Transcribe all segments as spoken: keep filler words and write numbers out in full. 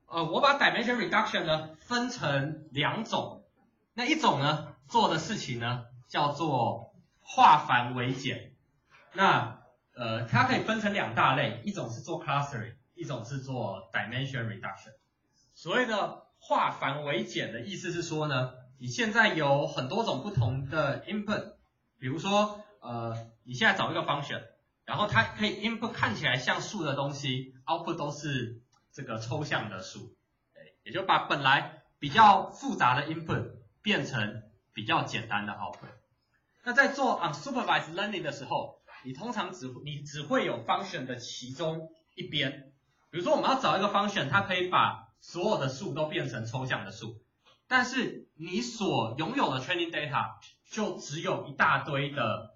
呃，我把 dimension reduction 呢分成两种，那一种呢做的事情呢叫做化繁为简，那呃它可以分成两大类，一种是做 clustering， 一种是做 dimension reduction。所谓的化繁为简的意思是说呢，你现在有很多种不同的 input， 比如说呃你现在找一个 function， 然后它可以 input 看起来像数的东西 ，output 都是这个抽象的数，也就把本来比较复杂的 input 变成比较简单的 output。那在做 unsupervised learning 的时候，你通常只你只会有 function 的其中一边，比如说我们要找一个 function， 它可以把所有的数都变成抽象的数，但是你所拥有的 training data 就只有一大堆的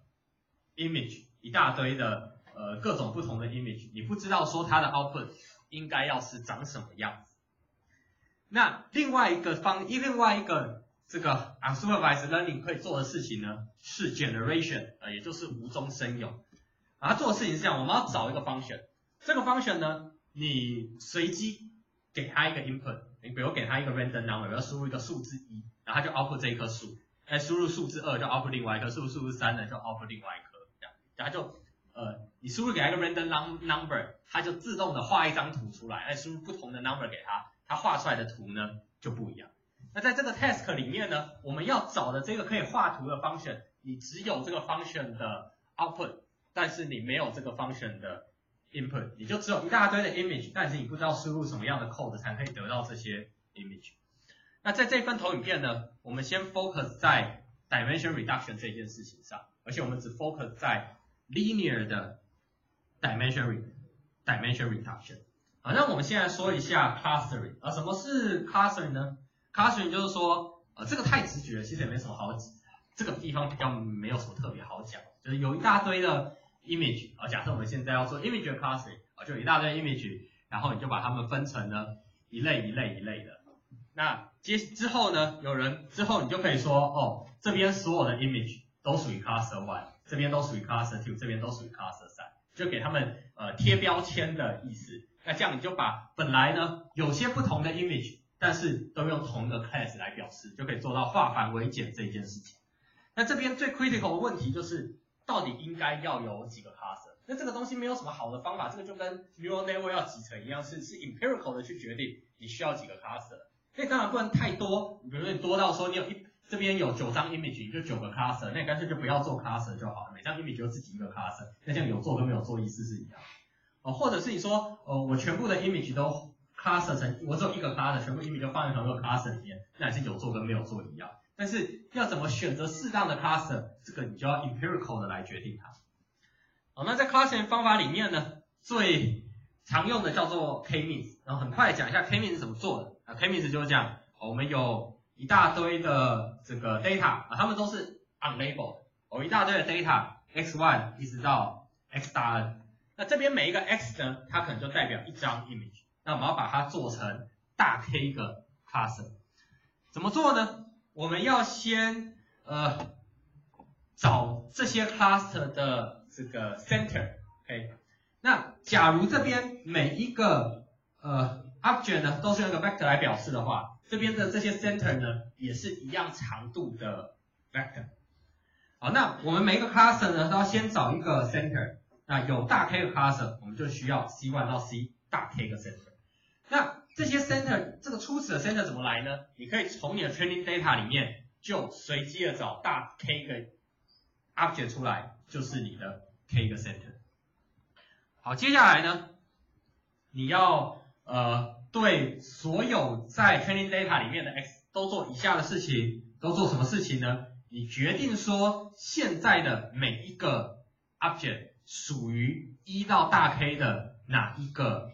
image， 一大堆的呃各种不同的 image， 你不知道说它的 output 应该要是长什么样子。那另外一个方，另外一个这个 unsupervised learning 可以做的事情呢，是 generation， 呃，也就是无中生有。啊，它做的事情是这样，我们要找一个 function， 这个 function 呢，你随机给它一个 input， 你比如给它一个 random number， 要输入一个数字一，然后它就 output 这一棵树，哎，输入数字二就 output 另外一棵树，输入三呢就 output 另外一棵，这样，然后就呃，你输入给它一个 random number， 它就自动的画一张图出来，哎，输入不同的 number 给它，它画出来的图呢就不一样。那在这个 task 里面呢，我们要找的这个可以画图的 function， 你只有这个 function 的 output， 但是你没有这个 function 的 input， 你就只有一大堆的 image， 但是你不知道输入什么样的 code 才可以得到这些 image。那在这份投影片呢，我们先 focus 在 dimension reduction 这件事情上，而且我们只 focus 在 linear 的 dimension dimension reduction。好，那我们现在说一下 clustering， 啊，什么是 clustering 呢？ clustering 就是说，呃，这个太直觉了，其实也没什么好，这个地方比较没有什么特别好讲，就是有一大堆的 image， 啊，假设我们现在要做 image clustering， 啊，就有一大堆 image， 然后你就把它们分成了一类一类一类的。那接之后呢，有人之后你就可以说，哦，这边所有的 image 都属于 cluster one， 这边都属于 cluster two， 这边都属于 cluster three， 就给他们呃贴标签的意思。那这样你就把本来呢有些不同的 image， 但是都用同一个 class 来表示，就可以做到化繁为简这件事情。那这边最 critical 的问题就是到底应该要有几个 cluster？ 那这个东西没有什么好的方法，这个就跟 neural network 要集成一样，是是 empirical 的去决定你需要几个 cluster。所以当然不能太多，比如说你多到说你有一这边有九张 image， 你就九个 cluster， 那你干脆就不要做 cluster 就好了，每张 image 就自己一个 cluster， 那这样有做跟没有做意思是一样。哦，或者是你说，哦，我全部的 image 都 cluster 成，我只有一个 cluster， 全部 image 都放在同一个 cluster 里面，那也是有做跟没有做一样。但是要怎么选择适当的 cluster， 这个你就要 empirical 的来决定它。好，那在 clustering 方法里面呢，最常用的叫做 k-means， 然后很快讲一下 k-means 是怎么做的。啊 ，k-means 就是这样，哦，我们有一大堆的这个 data， 啊，它们都是 unlabeled， 哦，一大堆的 data x one 一直到 x 大 n。那这边每一个 x 呢，它可能就代表一张 image， 那我们要把它做成大 K 个 cluster， 怎么做呢？我们要先呃找这些 cluster 的这个 center，OK， 那假如这边每一个呃 object 呢都是用一个 vector 来表示的话，这边的这些 center 呢也是一样长度的 vector。好，那我们每一个 cluster 呢都要先找一个 center。那有大 K 的 cluster， 我们就需要 C 一 到 C 大 K 个 center。那这些 center， 这个初始的 center 怎么来呢？你可以从你的 training data 里面就随机的找大 K 个 object 出来，就是你的 K 个 center。好，接下来呢，你要呃对所有在 training data 里面的 x 都做以下的事情，都做什么事情呢？你决定说现在的每一个 object 属于一到大 K 的哪一个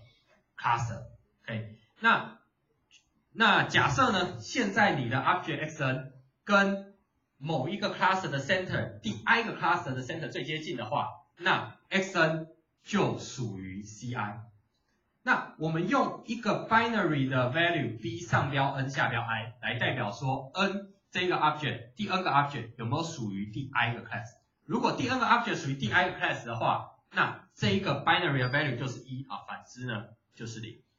cluster？OK， 那那假设呢，现在你的 object xn 跟某一个 cluster 的 center 第 i 个 cluster 的 center 最接近的话，那 xn 就属于 ci。那我们用一个 binary 的 value b 上标 n 下标 i 来代表说 n 这个 object 第 n 个 object 有没有属于第 i 个 class。如果第 n 个 object 属于第 i 个 class 的话，那这一个 binary 的 value 就是一啊，反之呢就是零。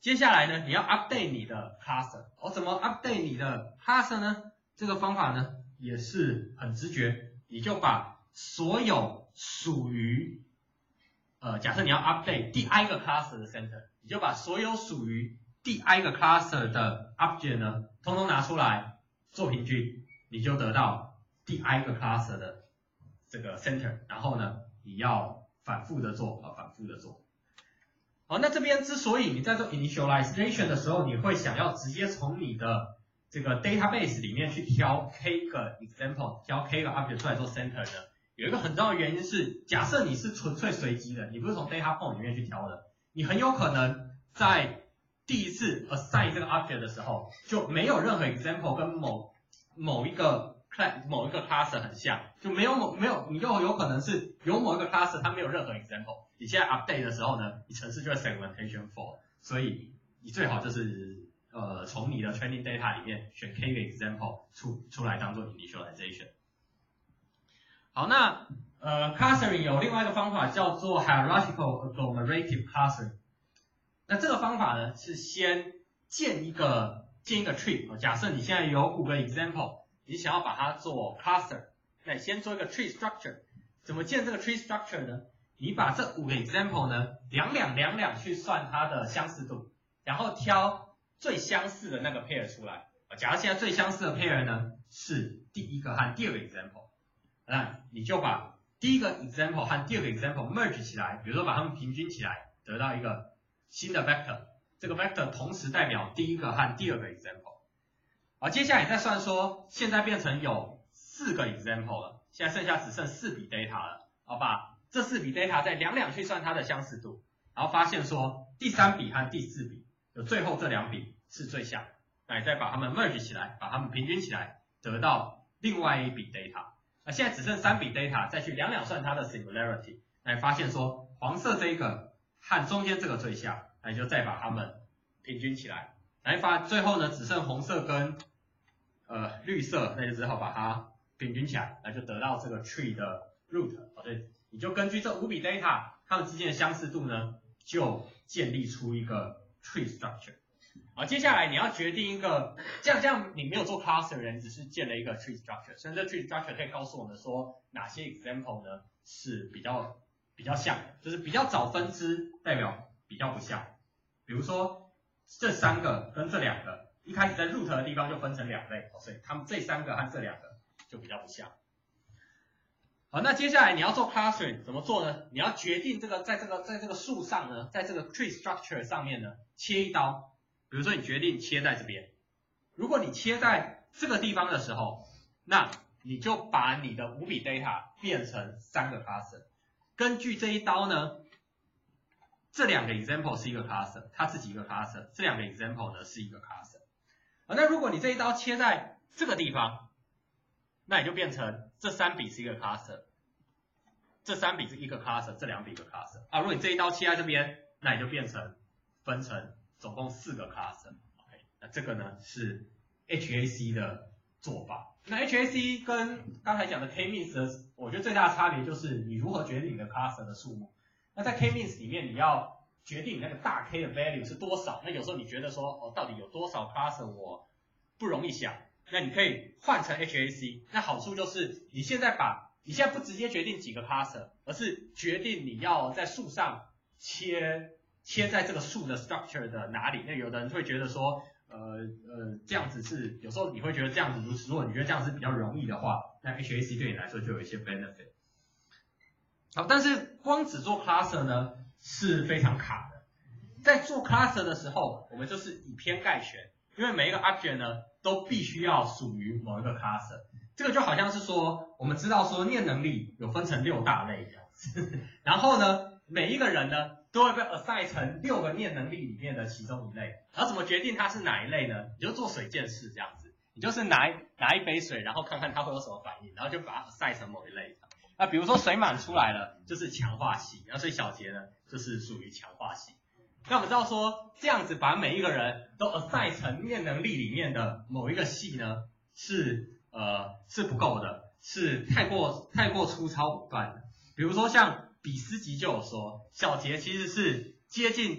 接下来呢，你要 update 你的 cluster， 我、哦、怎么 update 你的 cluster 呢？这个方法呢也是很直觉，你就把所有属于呃，假设你要 update 第 i 个 cluster 的 center， 你就把所有属于第 i 个 cluster 的 object 呢，通通拿出来做平均，你就得到第 i 个 cluster 的这个 center， 然后呢，你要反复的做啊，反复的做。好，那这边之所以你在做 initialization 的时候，你会想要直接从你的这个 database 里面去挑 k 个 example， 挑 k 个 object 出来做 center 呢，有一个很重要的原因是，假设你是纯粹随机的，你不是从 data point 里面去挑的，你很有可能在第一次 assign 这个 object 的时候，就没有任何 example 跟某某一个 class 某一个 cluster 很像，就没有某没有，你又有可能是有某一个 cluster 它没有任何 example， 你现在 update 的时候呢，你程式就会 segmentation fault， 所以你最好就是呃从你的 training data 里面选 k 个 example 出出来当做 initialization。好，那呃 clustering 有另外一个方法叫做 hierarchical agglomerative clustering。那这个方法呢是先建一个建一个 tree， 假设你现在有五个 example， 你想要把它做 cluster， 那你先做一个 tree structure。怎么建这个 tree structure 呢？你把这五个 example 呢两两两两去算它的相似度，然后挑最相似的那个 pair 出来。假如现在最相似的 pair 呢是第一个和第二个 example， 那你就把第一个 example 和第二个 example merge 起来，比如说把它们平均起来，得到一个新的 vector， 这个 vector 同时代表第一个和第二个 example。好，接下来你再算说，现在变成有四个 example 了，现在剩下只剩四笔 data 了，好吧？这四笔 data 再两两去算它的相似度，然后发现说第三笔和第四笔有最后这两笔是最像，那你再把它们 merge 起来，把它们平均起来，得到另外一笔 data。那现在只剩三笔 data， 再去两两算它的 similarity， 那你发现说黄色这一个和中间这个最像，那你就再把它们平均起来，来发最后呢只剩红色跟呃绿色，那就只好把它平均起来，那就得到这个 tree 的 root。好，所以你就根据这五笔 data 它们之间的相似度呢，就建立出一个 tree structure。好，接下来你要决定一个，这样这样你没有做 cluster 的人只是建了一个 tree structure， 所以这 tree structure 可以告诉我们说哪些 example 呢是比较比较像的，就是比较早分支代表比较不像。比如说这三个跟这两个一开始在 root 的地方就分成两类，所以他们这三个和这两个就比较不像。好，那接下来你要做 clustering 怎么做呢？你要决定这个在这个在这个树上呢，在这个 tree structure 上面呢切一刀。比如说你决定切在这边，如果你切在这个地方的时候，那你就把你的五笔 data 变成三个 cluster。根据这一刀呢，这两个 example 是一个 cluster， 它自己一个 cluster， 这两个 example 呢是一个 cluster。好，那如果你这一刀切在这个地方，那你就变成这三笔是一个 cluster， 这三笔是一个 cluster， 这两笔一个 cluster。啊，如果你这一刀切在这边，那你就变成分成总共四个 cluster。OK， 那这个呢是 H A C 的做法。那 H A C 跟刚才讲的 K-means 的，我觉得最大的差别就是你如何决定你的 cluster 的数目。那在 K-means 里面，你要决定你那个大 K 的 value 是多少。那有时候你觉得说，哦，到底有多少 cluster 我不容易想，那你可以换成 H A C。那好处就是你现在把你现在不直接决定几个 cluster， 而是决定你要在树上切。切在这个树的 structure 的哪里？那有的人会觉得说，呃呃，这样子是有时候你会觉得这样子，如果你觉得这样是比较容易的话，那 H A C 对你来说就有一些 benefit。好，但是光只做 cluster 呢是非常卡的。在做 cluster 的时候，我们就是以偏概全，因为每一个 object 呢都必须要属于某一个 cluster。这个就好像是说，我们知道说念能力有分成六大类这样子，然后呢，每一个人呢都会被 assign 成六个念能力里面的其中一类，然后怎么决定它是哪一类呢？你就做水剑式这样子，你就是拿一拿一杯水，然后看看它会有什么反应，然后就把它 assign 成某一类。那比如说水满出来了，就是强化系，然后所以小杰呢就是属于强化系。那我们知道说这样子把每一个人都 assign 成念能力里面的某一个系呢，是呃是不够的，是太过太过粗糙武断的。比如说像比斯吉就有说，小杰其实是接近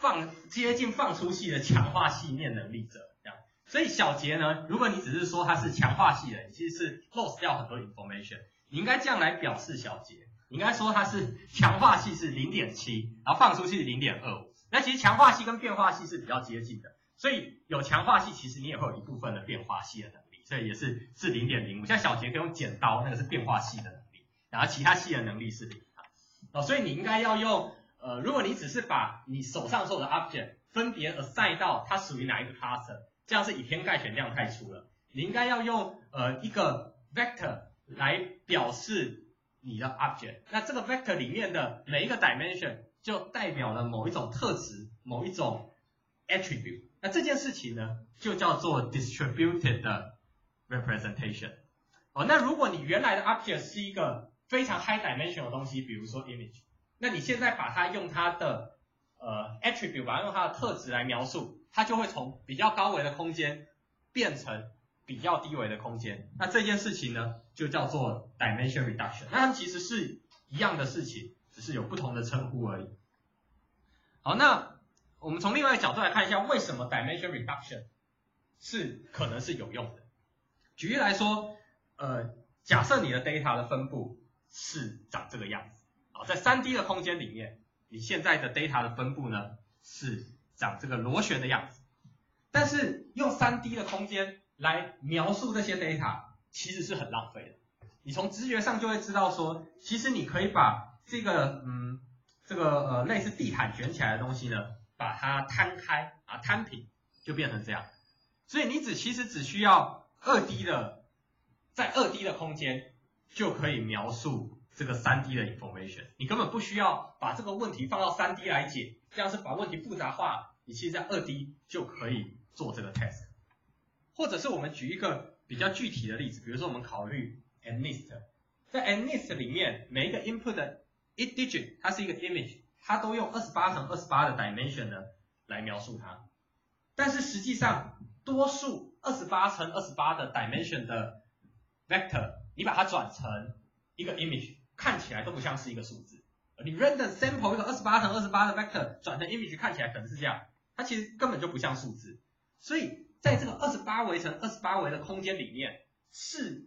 放接近放出系的强化系念能力者这样。所以小节呢，如果你只是说它是强化系的，你其实是 loss 掉很多 information， 你应该这样来表示小节，你应该说它是强化系是 零点七， 然后放出系是 零点二五。那其实强化系跟变化系是比较接近的，所以有强化系其实你也会有一部分的变化系的能力，所以也是是 零点零五。像小节可以用剪刀，那个是变化系的能力，然后其他系的能力是零。哦，所以你应该要用呃，如果你只是把你手上所有的 object 分别 assign 到它属于哪一个 cluster， 这样是以偏概全，这样太粗了。你应该要用呃一个 vector 来表示你的 object， 那这个 vector 里面的每一个 dimension 就代表了某一种特质，某一种 attribute。那这件事情呢，就叫做 distributed 的 representation。哦，那如果你原来的 object 是一个非常 high dimension 的东西，比如说 image， 那你现在把它用它的呃 attribute， 把它用它的特质来描述，它就会从比较高维的空间变成比较低维的空间。那这件事情呢，就叫做 dimension reduction。那它们其实是一样的事情，只是有不同的称呼而已。好，那我们从另外一个角度来看一下，为什么 dimension reduction 是可能是有用的。举例来说，呃，假设你的 data 的分布是长这个样子，好，在 三 D 的空间里面，你现在的 data 的分布呢是长这个螺旋的样子，但是用 三 D 的空间来描述这些 data 其实是很浪费的。你从直觉上就会知道说，其实你可以把这个嗯这个呃类似地毯卷起来的东西呢，把它摊开啊摊平，就变成这样。所以你只其实只需要 二 D 的在 二 D 的空间就可以描述这个 三 D 的 information， 你根本不需要把这个问题放到 三 D 来解，这样是把问题复杂化，你其实在 二 D 就可以做这个 test。 或者是我们举一个比较具体的例子，比如说我们考虑 ANDLIST， 在 ANDLIST 里面每一个 input 的一 digit 它是一个 image， 它都用二十八乘二十八的 dimension 呢来描述它，但是实际上多数二十八乘二十八的 dimension 的 vector 你把它转成一个 image， 看起来都不像是一个数字。你 random sample 一个二十八乘二十八的 vector 转成 image 看起来可能是这样，它其实根本就不像数字。所以在这个二十八维乘二十八维的空间里面，是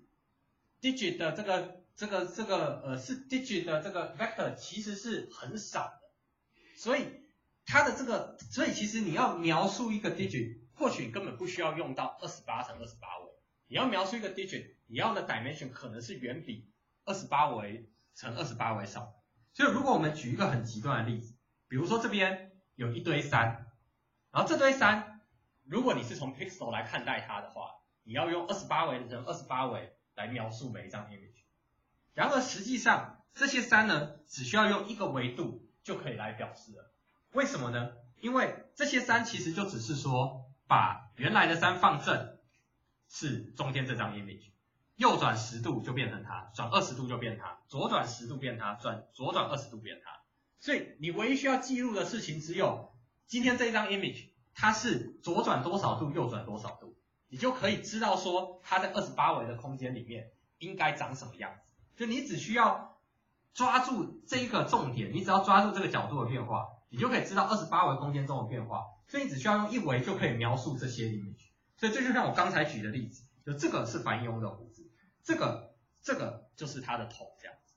digit 的这个这个这个呃是 digit 的这个 vector 其实是很少的。所以它的这个所以其实你要描述一个 digit， 或许你根本不需要用到二十八乘二十八维。你要描述一个 digit， 你要的 dimension 可能是远比二十八维乘二十八维少。所以如果我们举一个很极端的例子，比如说这边有一堆三，然后这堆三，如果你是从 pixel 来看待它的话，你要用二十八维乘二十八维来描述每一张 image。然而实际上这些三呢，只需要用一个维度就可以来表示了。为什么呢？因为这些三其实就只是说把原来的三放正，是中间这张 image， 右转十度就变成它，转二十度就变它，左转十度变它，转左转二十度变它。所以你唯一需要记录的事情只有今天这一张 image 它是左转多少度，右转多少度，你就可以知道说它在二十八维的空间里面应该长什么样子。就你只需要抓住这一个重点，你只要抓住这个角度的变化，你就可以知道二十八维空间中的变化。所以你只需要用一维就可以描述这些 image。所以这就像我刚才举的例子，就这个是樊庸的胡子，这个这个就是他的头这样子。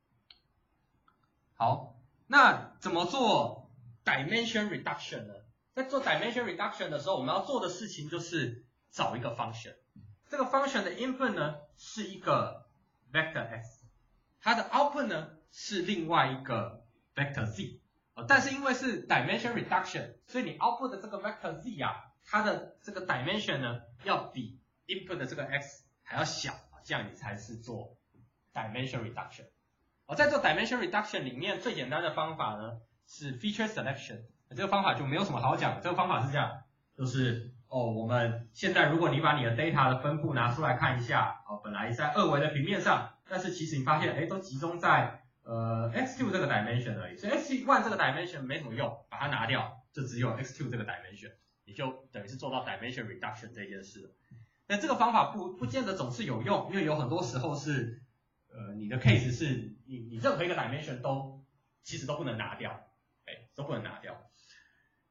好，那怎么做 dimension reduction 呢？在做 dimension reduction 的时候，我们要做的事情就是找一个 function。这个 function 的 input 呢是一个 vector x， 它的 output 呢是另外一个 vector z。但是因为是 dimension reduction， 所以你 output 的这个 vector z 啊，它的这个 dimension 呢要比 input 的这个 x 还要小，这样你才是做 dimension reduction。在做 dimension reduction 里面最简单的方法呢是 feature selection。这个方法就没有什么好讲的，这个方法是这样，就是哦，我们现在如果你把你的 data 的分布拿出来看一下，哦，本来在二维的平面上，但是其实你发现，哎，都集中在呃 x 二 这个 dimension 而已，所以 x 一 这个 dimension 没什么用，把它拿掉，就只有 x 二 这个 dimension， 你就等于是做到 dimension reduction 这件事了。那这个方法不不见得总是有用，因为有很多时候是呃你的 case 是你你任何一个 dimension 都其实都不能拿掉，哎，都不能拿掉。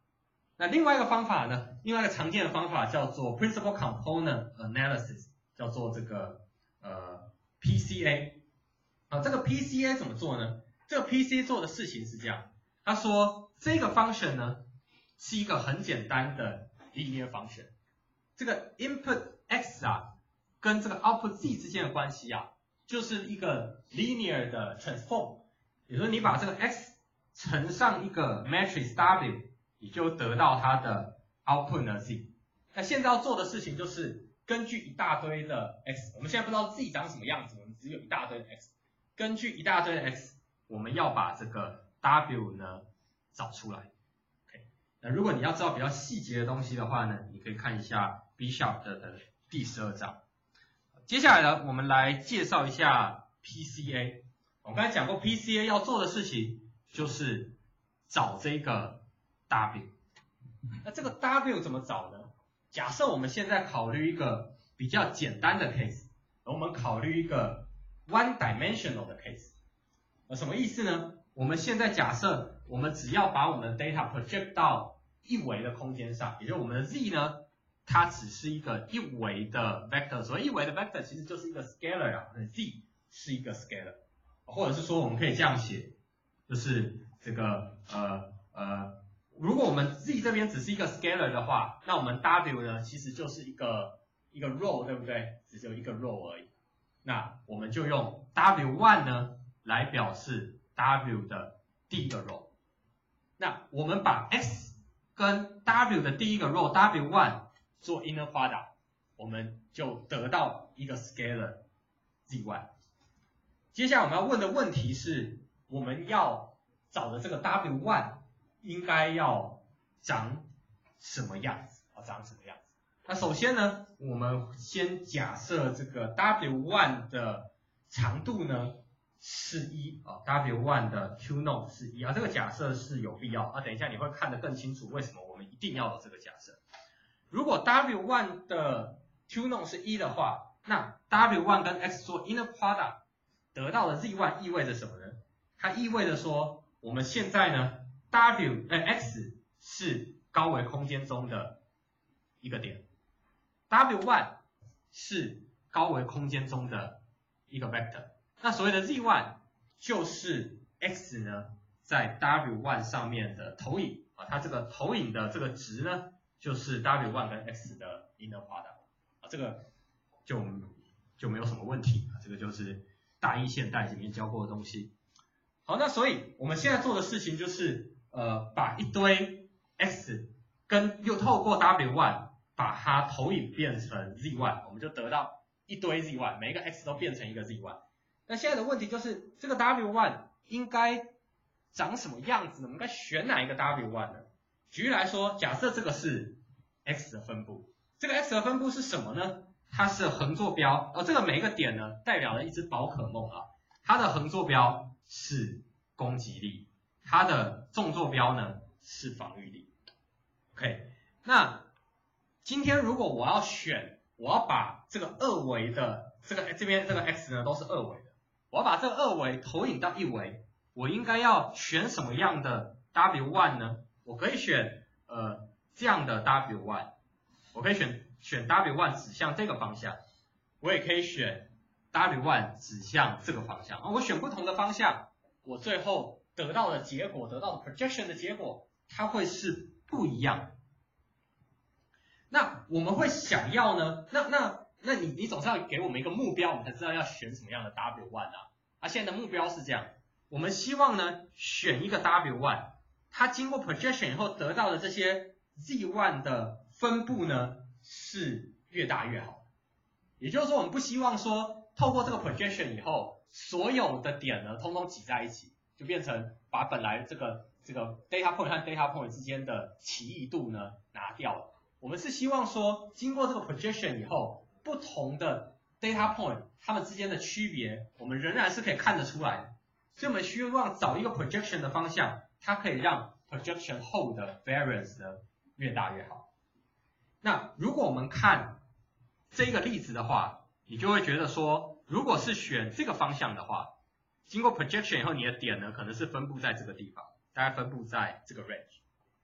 那另外一个方法呢，另外一个常见的方法叫做 Principal Component Analysis， 叫做这个呃 P C A。啊，这个 P C A 怎么做呢？这个 P C A 做的事情是这样，他说这个 function 呢是一个很简单的 linear function， 这个 input x 啊跟这个 output z 之间的关系啊，就是一个 linear 的 transform， 也就是你把这个 x 乘上一个 matrix w， 你就得到它的 output 呢 z。那现在要做的事情就是根据一大堆的 x， 我们现在不知道 z 长什么样子，我们只有一大堆的 x， 根据一大堆的 x， 我们要把这个 w 呢找出来。OK， 那如果你要知道比较细节的东西的话呢，你可以看一下 B Sharp 的的第十二章。接下来呢，我们来介绍一下 P C A。我刚才讲过 P C A 要做的事情就是找这个 W。那这个 W 怎么找呢？假设我们现在考虑一个比较简单的 case， 而我们考虑一个 one dimensional 的 case。呃，什么意思呢？我们现在假设我们只要把我们的 data project 到一维的空间上，也就是我们的 z 呢，它只是一个一维的 vector， 所谓一维的 vector 其实就是一个 scalar 啊，那 z 是一个 scalar， 或者是说我们可以这样写，就是这个呃呃，如果我们 z 这边只是一个 scalar 的话，那我们 w 呢其实就是一个一个 row， 对不对？只有一个 row 而已。那我们就用 w 一 呢来表示 w 的第一个 row。那我们把 x 跟 w 的第一个 row w 一做 inner product， 我们就得到一个 scalar z 一。接下来我们要问的问题是，我们要找的这个 w 一应该要长什么样子？啊，长什么样子？那首先呢，我们先假设这个 w 一的长度呢是一啊 ，w 一的 Q norm 是一啊，这个假设是有必要啊。等一下你会看得更清楚为什么我们一定要有这个假设。如果 w 一的 Q norm 是一的话，那 w 一跟 x 做 inner product 得到的 z 一意味着什么呢？它意味着说，我们现在呢 w 呃 x 是高维空间中的一个点 ，w 一是高维空间中的一个 vector。那所谓的 z 一就是 x 呢在 w 一上面的投影啊，它这个投影的这个值呢就是 w 一跟 x 的 inner product 啊，这个就就没有什么问题啊，这个就是大一现代里面教过的东西。好，那所以我们现在做的事情就是呃把一堆 x 跟又透过 w 一把它投影变成 z 一，我们就得到一堆 z 一，每一个 x 都变成一个 z 一。那现在的问题就是这个 w 一应该长什么样子呢？我们应该选哪一个 w 一呢？举例来说，假设这个是 x 的分布，这个 x 的分布是什么呢？它是横坐标，而这个每一个点呢代表了一只宝可梦啊，它的横坐标是攻击力，它的纵坐标呢是防御力。OK， 那今天如果我要选，我要把这个二维的这个这边这个 x 呢都是二维的，我要把这个二维投影到一维，我应该要选什么样的 w 一呢？我可以选呃这样的 w 一， 我可以选选 w 一指向这个方向，我也可以选 w 一指向这个方向。啊，我选不同的方向，我最后得到的结果，得到的 projection 的结果，它会是不一样的。那我们会想要呢？那那那你你总是要给我们一个目标，我们才知道要选什么样的 w 一啊。啊，现在的目标是这样，我们希望呢选一个 w 一，它经过 projection 以后得到的这些 z 一的分布呢是越大越好。也就是说，我们不希望说透过这个 projection 以后，所有的点呢通通挤在一起，就变成把本来这个这个 data point 和 data point 之间的奇异度呢拿掉了。我们是希望说，经过这个 projection 以后，不同的 data point 它们之间的区别，我们仍然是可以看得出来的。所以我们希望找一个 projection 的方向，它可以让 projection 后的 variance 呢越大越好。那如果我们看这个例子的话，你就会觉得说，如果是选这个方向的话，经过 projection 以后，你的点呢可能是分布在这个地方，大概分布在这个 range。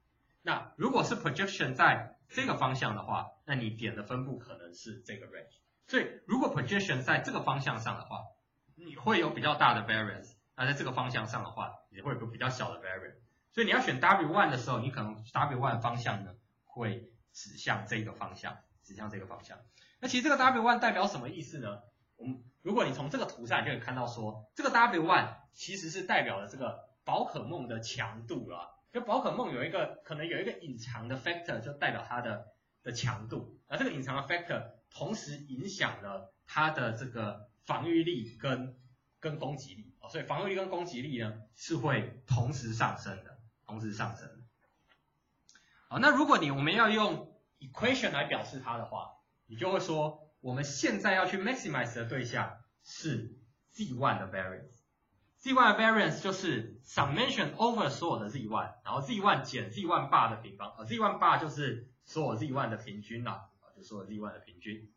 那如果是 projection 在这个方向的话，那你点的分布可能是这个 range。所以如果 projection 在这个方向上的话，你会有比较大的 variance。那在这个方向上的话，你会有个比较小的 variance。所以你要选 W 一 的时候，你可能 W 一 方向呢会指向这个方向，指向这个方向。那其实这个 W 一 代表什么意思呢？我们如果你从这个图上，你就可以看到说，这个 W 一 其实是代表了这个宝可梦的强度啦。就宝可梦有一个可能有一个隐藏的 factor， 就代表它的的强度。而这个隐藏的 factor 同时影响了它的这个防御力跟跟攻击力。所以防御力跟攻击力呢是会同时上升的，同时上升的。好，那如果你我们要用 equation 来表示它的话，你就会说。我们现在要去 maximize 的对象是 Z 一 的 variance，Z 一 的 variance 就是 summation over 所有的 Z 一， 然后 Z 一 减 Z 一 bar 的平方，呃 Z 一 bar 就是所有 Z 一 的平均啦，就所有 Z 一 的平均。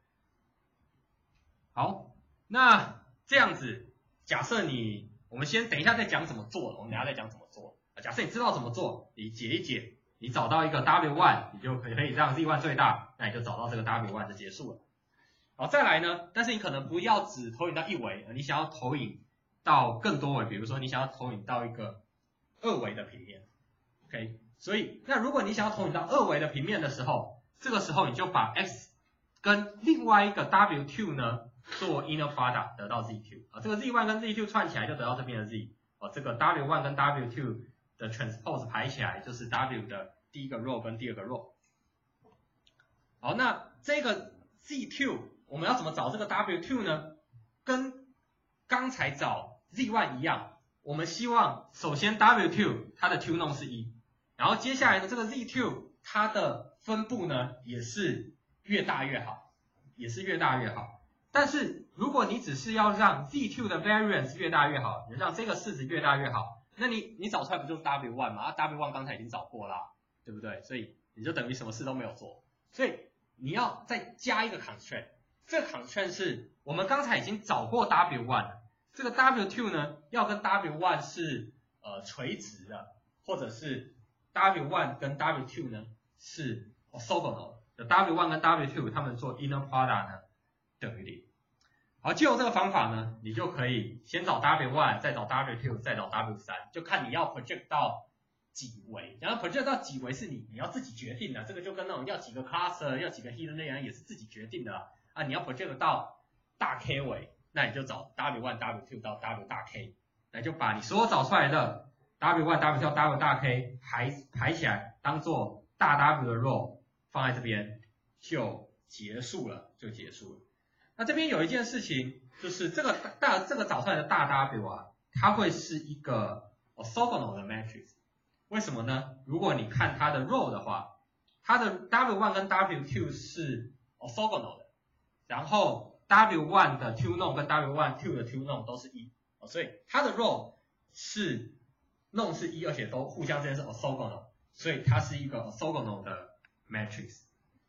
好，那这样子，假设你，我们先等一下再讲怎么做，我们等一下再讲怎么做。假设你知道怎么做，你解一解，你找到一个 W 一， 你就可以可以让 Z 一 最大，那你就找到这个 W 一就结束了。好，再来呢，但是你可能不要只投影到一维，你想要投影到更多维，比如说你想要投影到一个二维的平面 ，OK， 所以那如果你想要投影到二维的平面的时候，这个时候你就把 x 跟另外一个 W 二 呢做 inner product 得到 Z 二， 啊，这个 Z 一 跟 Z 二 串起来就得到这边的 Z， 哦，这个 W 一 跟 W 二 的 transpose 排起来就是 W 的第一个 row 跟第二个 row。好，那这个 Z 二我们要怎么找这个 W 二 呢？跟刚才找 Z 一 一样，我们希望首先 W 二 它的 two norm 是一，然后接下来呢这个 Z 二 它的分布呢也是越大越好，也是越大越好。但是如果你只是要让 Z 二 的 variance 越大越好，你让这个式子越大越好，那你你找出来不就是 W 一 吗？啊 W 一 刚才已经找过啦，对不对？所以你就等于什么事都没有做。所以你要再加一个 constraint。这个 constraint 是我们刚才已经找过 W 一 了，这个 W 二 呢要跟 W 一 是呃垂直的，或者是 W 一 跟 W 二 呢是 orthogonal 的， W 一 跟 W 二 他们做 inner product 呢等于零。好，借由这个方法呢，你就可以先找 W 一， 再找 W 二， 再找 W 三， 就看你要 project 到几维，然后 project 到几维是你你要自己决定的，这个就跟那种要几个 cluster 要几个 hidden layer 也是自己决定的啦。啊，你要 project 到大 K 维，那你就找 W 一 W 二 到 W 大 K， 那就把你所有找出来的 W 一 W 二 W 大 K 排排起来，当做大 W 的 row 放在这边就结束了，就结束了。那这边有一件事情，就是这个大这个找出来的大 W 啊，它会是一个 orthogonal 的 matrix。为什么呢？如果你看它的 row 的话，它的 W 一 跟 W 二 是 orthogonal 的。然后 W 一 的 two norm 跟 W 一 two 的 two norm 都是一，所以它的 row 是 norm 是一，而且都互相之间是 orthogonal， 所以它是一个 orthogonal 的 matrix。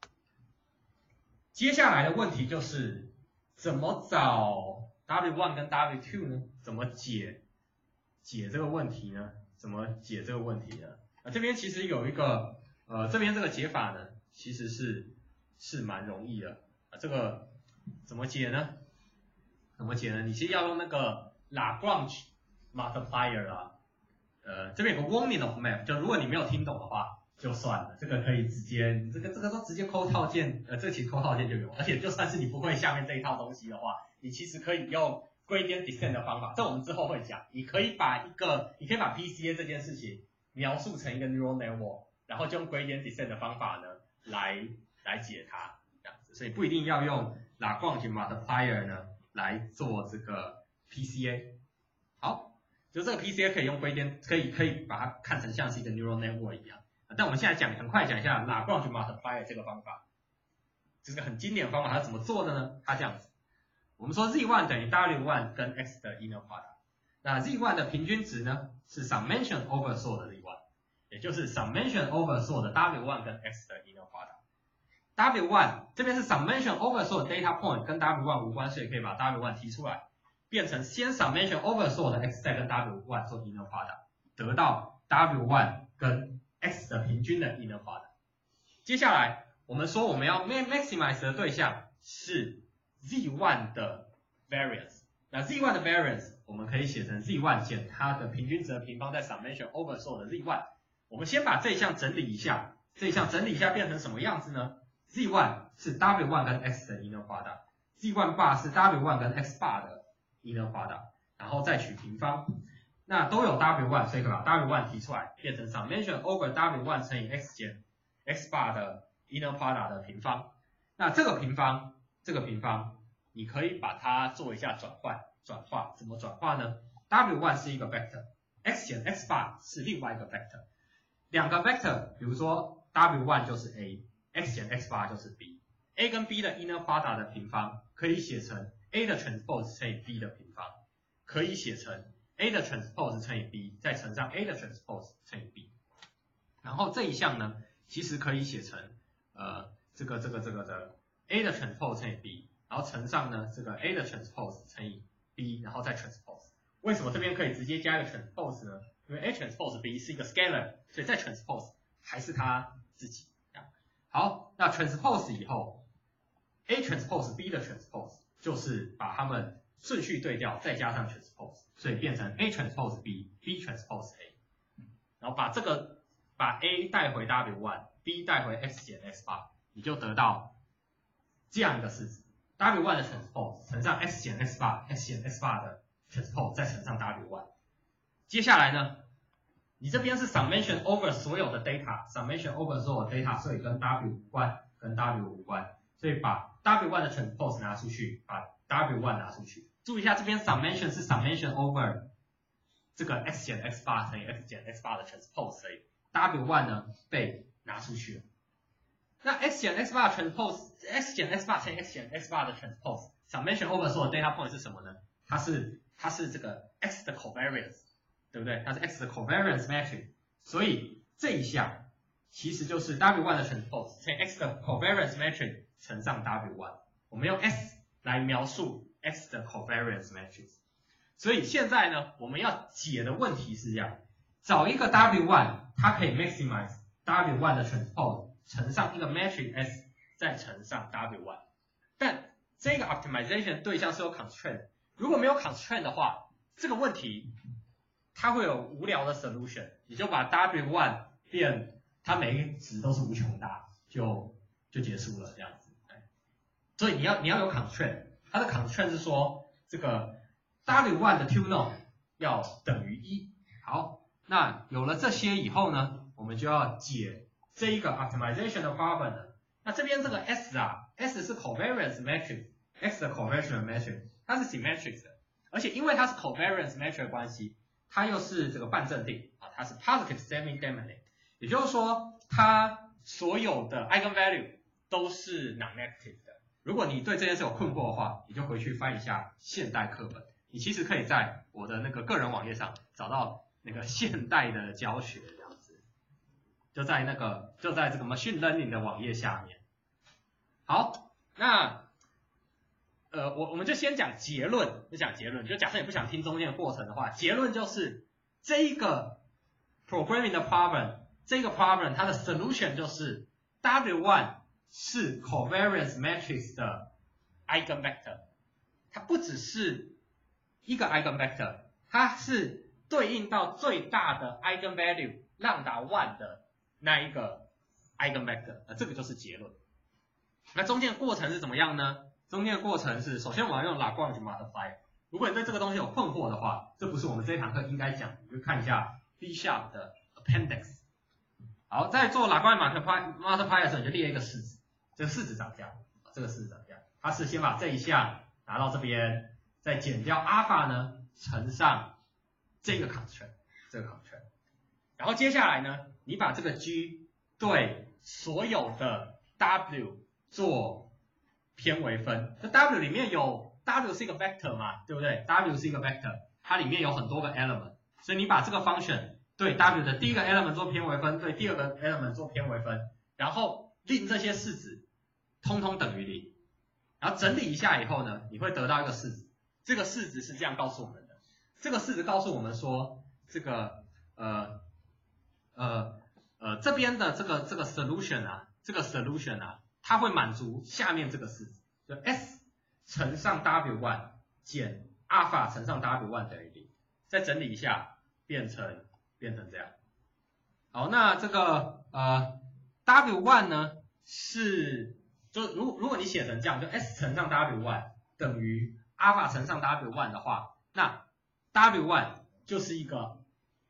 接下来的问题就是怎么找 W 一 跟 W 二 呢？怎么解解这个问题呢？怎么解这个问题呢？啊，这边其实有一个呃，这边这个解法呢，其实是是蛮容易的啊，这个。怎么解呢？怎么解呢？你其实要用那个 Lagrange multiplier 啦。呃，这边有个 warning of map， 就如果你没有听懂的话，就算了，这个可以直接，这个这个都直接抠套件，呃，这个其实抠套件就有，而且就算是你不会下面这一套东西的话，你其实可以用 gradient descent 的方法，这我们之后会讲。你可以把一个，你可以把 P C A 这件事情描述成一个 neural network， 然后就用 gradient descent 的方法呢来来解它，这样子，所以不一定要用。Lagrange multiplier 呢来做这个 P C A， 好，就这个 P C A 可以用归颠，可以可以把它看成像是一个 neural network 一样。但我们现在讲，很快讲一下 Lagrange multiplier 这个方法，这是个很经典的方法，它怎么做的呢？它这样子，我们说 Z 一 等于 W 一 跟 X 的 inner product， 那 Z 一 的平均值呢是 summation over 所有的 Z 一， 也就是 summation over 所有的 W 一 跟 X 的 inner product。W 一 这边是 summation over 所有 data point 跟 W 一 无关，所以可以把 W 一 提出来，变成先 summation over 所有的 X 再跟 W 一 做 inner product， 得到 W 一 跟 x 的平均的 inner product。接下来我们说我们要 maximize 的对象是 z 一 的 variance， 那 z 一 的 variance 我们可以写成 z 一 减它的平均值的平方在 summation over 所有的 z 一。我们先把这一项整理一下，这一项整理一下变成什么样子呢 ？z 一 是 w 一 跟 x 的 inner product，z 一 bar 是 w 一 跟 x bar 的 inner product， 然后再取平方。那都有 w 一， 所以可以把 w 一提出来，变成 summation over w 一乘以 x 减 x bar 的 inner product 的平方。那这个平方，这个平方，你可以把它做一下转换，转化怎么转化呢 ？w 一是一个 vector，x 减 x bar 是另外一个 vector。两个 vector， 比如说 w 一 就是 a，x 减 x bar 就是 b，a 跟 b 的 inner product 的平方可以写成 a 的 transpose 乘以 b 的平方，可以写成 a 的 transpose 乘以 b 再乘上 a 的 transpose 乘以 b。然后这一项呢，其实可以写成呃这个这个这个的 a 的 transpose 乘以 b， 然后乘上呢这个 a 的 transpose 乘以 b， 然后再 transpose。为什么这边可以直接加一个 transpose 呢？因为 a transpose b 是一个 scalar， 所以再 transpose 还是它自己。好，那 transpose 以后 ，a transpose b 的 transpose 就是把它们顺序对调，再加上 transpose， 所以变成 a transpose b，b transpose a， 然后把这个把 a 带回 w 一 ，b 带回 x 减 x bar， 你就得到这样一个式子 ：w 一 的 transpose 乘上 x 减 x bar，x 减 x bar 的 transpose 再乘上 w 一。接下来呢，你这边是 summation over 所有的 data，summation over 所有的 data， 所以跟 w 无关，跟 w 无关，所以把 w 一 的 transpose 拿出去，把 w 一 拿出去。注意一下，这边 summation 是 summation over 这个 x 减 x bar 乘以 x 减 x bar 的 transpose， 所以 w 一 呢被拿出去了。那 x 减 x bar transpose，x 减 x bar 乘以 x 减 x bar 的 transpose，summation over 所有 data point 是什么呢？它是它是这个 x 的 covariance。对不对？它是 x 的 covariance matrix， 所以这一项其实就是 w 一 的 transpose 乘以 x 的 covariance matrix 乘上 w 一， 我们用 s 来描述 x 的 covariance matrix。所以现在呢，我们要解的问题是这样：找一个 w 一， 它可以 maximize w 一 的 transpose 乘上一个 matrix s 再乘上 w 一， 但这个 optimization 对象是有 constraint， 如果没有 constraint 的话，这个问题它会有无聊的 solution， 你就把 w 一 变它每一个值都是无穷大，就就结束了这样子。所以你要你要有 constraint， 它的 constraint 是说这个 w 一 的 two norm 要等于一。好，那有了这些以后呢，我们就要解这一个 optimization 的 problem 了。那这边这个 s 啊 ，s 是 covariance matrix，x 的 covariance matrix 它是 symmetric 的，而且因为它是 covariance matrix 的关系。它又是这个半正定啊，它是 positive semi-determinate， 也就是说，它所有的 eigenvalue 都是 non-negative 的。如果你对这件事有困惑的话，你就回去翻一下现代课本，你其实可以在我的那个个人网页上找到那个现代的教学这样子，就在那个就在这个 machine learning 的网页下面。好，那。呃，我我们就先讲结论，就讲结论。就假设你不想听中间的过程的话，结论就是这一个 programming 的 problem， 这个 problem 它的 solution 就是 w 一 是 covariance matrix 的 eigenvector， 它不只是一个 eigenvector， 它是对应到最大的 eigenvalue 浪达一的那一个 eigenvector， 那这个就是结论。那中间的过程是怎么样呢？中间的过程是，首先我要用 Lagrange modifier。如果你对这个东西有困惑的话，这不是我们这一堂课应该讲，你就看一下 B sharp 的 appendix。好，在做 Lagrange modifier 的时候，你就列一个式子，这个式子长这样，这个式子长这样，它是先把这一项拿到这边，再减掉 alpha 呢，乘上这个 constraint， 这个 constraint。然后接下来呢，你把这个 G 对所有的 W 做偏微分，这 W 里面有 W 是一个 vector 嘛，对不对 ？W 是一个 vector， 它里面有很多个 element， 所以你把这个 function 对 W 的第一个 element 做偏微分，对第二个 element 做偏微分，然后令这些式子通通等于零，然后整理一下以后呢，你会得到一个式子，这个式子是这样告诉我们的，这个式子告诉我们说，这个呃呃呃这边的这个这个 solution 啊，这个 solution 啊，它会满足下面这个式子，就 S 乘上 W 一 减 alpha 乘上 W 一 等于零。再整理一下，变成变成这样。好，那这个呃 W 一 呢是就如如果你写成这样，就 S 乘上 W 一 等于 alpha 乘上 W 一 的话，那 W 一 就是一个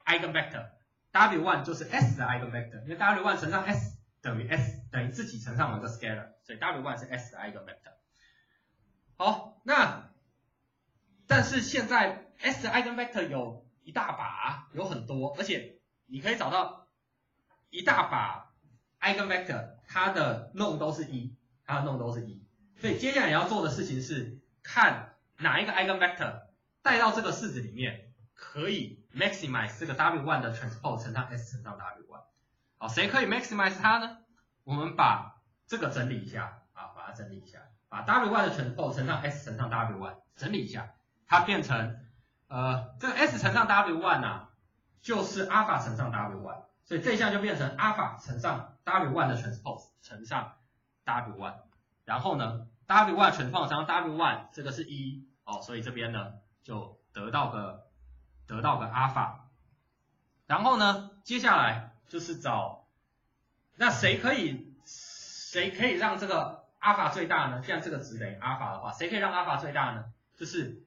eigenvector。W 一 就是 S 的 eigenvector， 因为 W 一 乘上 S 等于 S 等于自己乘上某个 scalar， 所以 W 一 是 S 的 eigenvector。好，那但是现在 S 的 eigenvector 有一大把，有很多，而且你可以找到一大把 eigenvector， 它的弄都是一，它的弄都是一。所以接下来要做的事情是看哪一个 eigenvector 带到这个式子里面，可以 maximize 这个 W 一 的 transpose 乘上 S 乘上 W 一。好，谁可以 maximize 它呢？我们把这个整理一下啊，把它整理一下，把 W 一 的 transpose 乘上 S 乘上 W 一整理一下，它变成呃这个 S 乘上 W 一 啊，就是 alpha 乘上 W 一，所以这一项就变成 alpha 乘上 W 一 的 transpose 乘上 W 一，然后呢 W 一 transpose 乘上 W 一，这个是一哦，所以这边呢就得到个得到个 alpha， 然后呢接下来就是找那谁可以谁可以让这个 alpha 最大呢？既然这个值等于 alpha 的话，谁可以让 alpha 最大呢？就是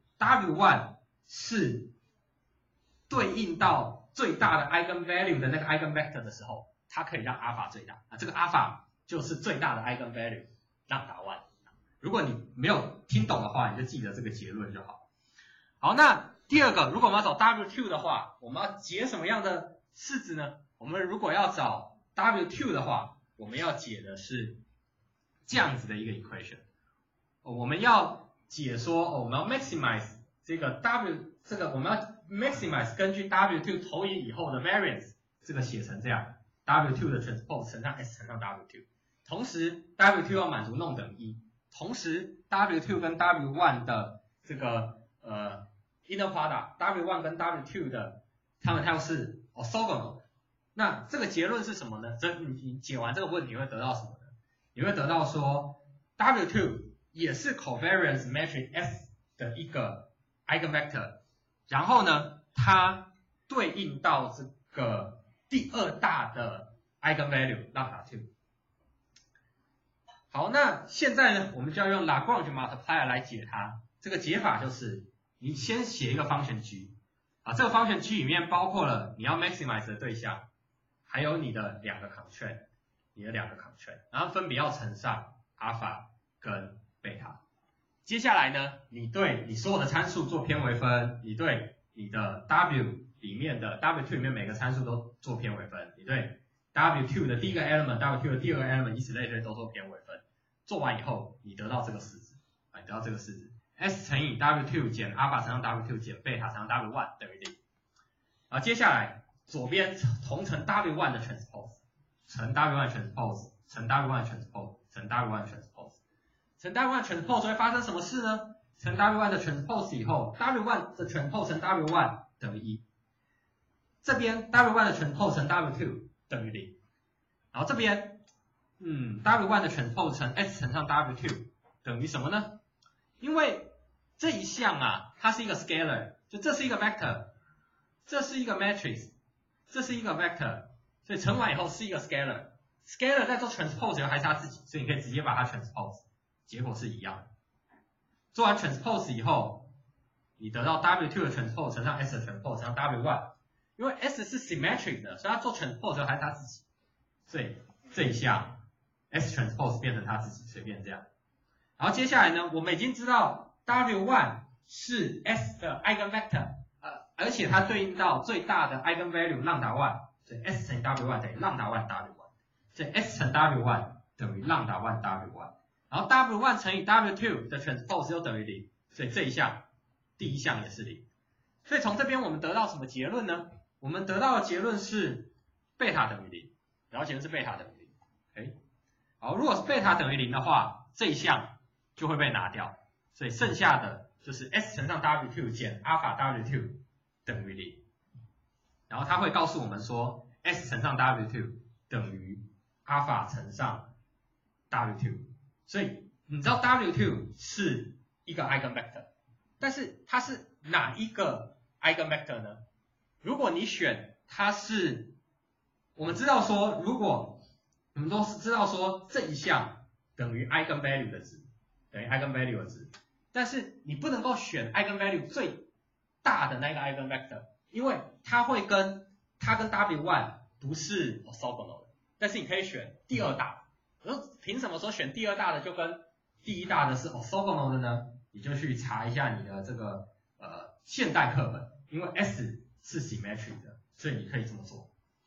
W 一 是对应到最大的 eigenvalue 的那个 eigenvector 的时候，它可以让 alpha 最大。啊，这个 alpha 就是最大的 eigenvalue 让打完。如果你没有听懂的话，你就记得这个结论就好。好，那第二个，如果我们要找 W 二 的话，我们要解什么样的式子呢？我们如果要找 W 二 的话，我们要解的是这样子的一个 equation。我们要解说，哦、我们要 maximize 这个 W 这个我们要 maximize 根据 W 二 投影以后的 variance， 这个写成这样 W 二 的 transpose 乘上 S 乘上 W 二， 同时 W 二 要满足弄等于一，同时 W 二 跟 W 一 的这个呃 inner product W 一 跟 W 二 的它们它又是 orthogonal。那这个结论是什么呢？这你解完这个问题会得到什么呢？你会得到说 W 二 也是 covariance matrix S 的一个 eigenvector， 然后呢，它对应到这个第二大的 eigenvalue 浪达二。好，那现在呢，我们就要用 Lagrange multiplier 来解它。这个解法就是你先写一个 function G， 啊，这个 function G 里面包括了你要 maximize 的对象，还有你的两个 constraint， 你的两个 constraint， 然后分别要乘上 alpha 跟 beta。接下来呢，你对你所有的参数做偏微分，你对你的 W 里面的 W 二 里面每个参数都做偏微分，你对 W 二 的第一个 element、W 二 的第二个 element， 以此类推都做偏微分。做完以后，你得到这个式子，啊，你得到这个式子 ，S 乘以 W 二 减 alpha 乘上 W 二 减 beta 乘上 W 一 等于零。啊，接下来左边同乘 W 一 的 transpose， 乘 W 一 transpose， 乘 W 一 transpose， 乘 W 一 transpose， 乘 W 一 transpose 会发生什么事呢？乘 W 一 的 transpose 以后 ，W 一 的 transpose 乘 W 一 等于一。这边 W 一 的 transpose 乘 W 二 等于零。然后这边嗯 W 一 的 transpose 乘 S 乘上 W 二 等于什么呢？因为这一项啊，它是一个 scalar， 就这是一个 vector， 这是一个 matrix， 这是一个 vector， 所以乘完以后是一个 scalar。scalar 在做 transpose 时候还是它自己，所以你可以直接把它 transpose， 结果是一样的。做完 transpose 以后，你得到 W 二 的 transpose 乘上 S 的 transpose 乘上 W 一， 因为 S 是 symmetric 的，所以它做 transpose 时候还是它自己，所以这一项 S transpose 变成它自己，随便这样。然后接下来呢，我们已经知道 W 一 是 S 的 eigenvector， 呃，而且它对应到最大的 eigenvalue 浪达一，所以 S 乘以 W 一等于浪达一 W 一，所以 S 乘 W 一等于浪达一 W 一，然后 W 一乘以 W 二 的 transpose 又等于零，所以这一项第一项也是零。所以从这边我们得到什么结论呢？我们得到的结论是贝塔等于零，然后结论是贝塔等于零。OK， 好，如果是贝塔等于零的话，这一项就会被拿掉，所以剩下的就是 S 乘上 W 二 减 alpha W 二等于零。然后它会告诉我们说 S 乘上 W 二等于 alpha 乘上 W 二， 所以你知道 W 二 是一个 eigenvector， 但是它是哪一个 eigenvector 呢？如果你选它是，我们知道说，如果我们都是知道说这一项等于 eigenvalue 的值，等于 eigenvalue 的值，但是你不能够选 eigenvalue 最大的那个 eigenvector， 因为它会跟它跟 W 一 不是 orthogonal 的，但是你可以选第二大。然后凭什么说选第二大的就跟第一大的是 orthogonal 的呢？你就去查一下你的这个呃现代课本，因为 S 是 symmetric 的，所以你可以这么做。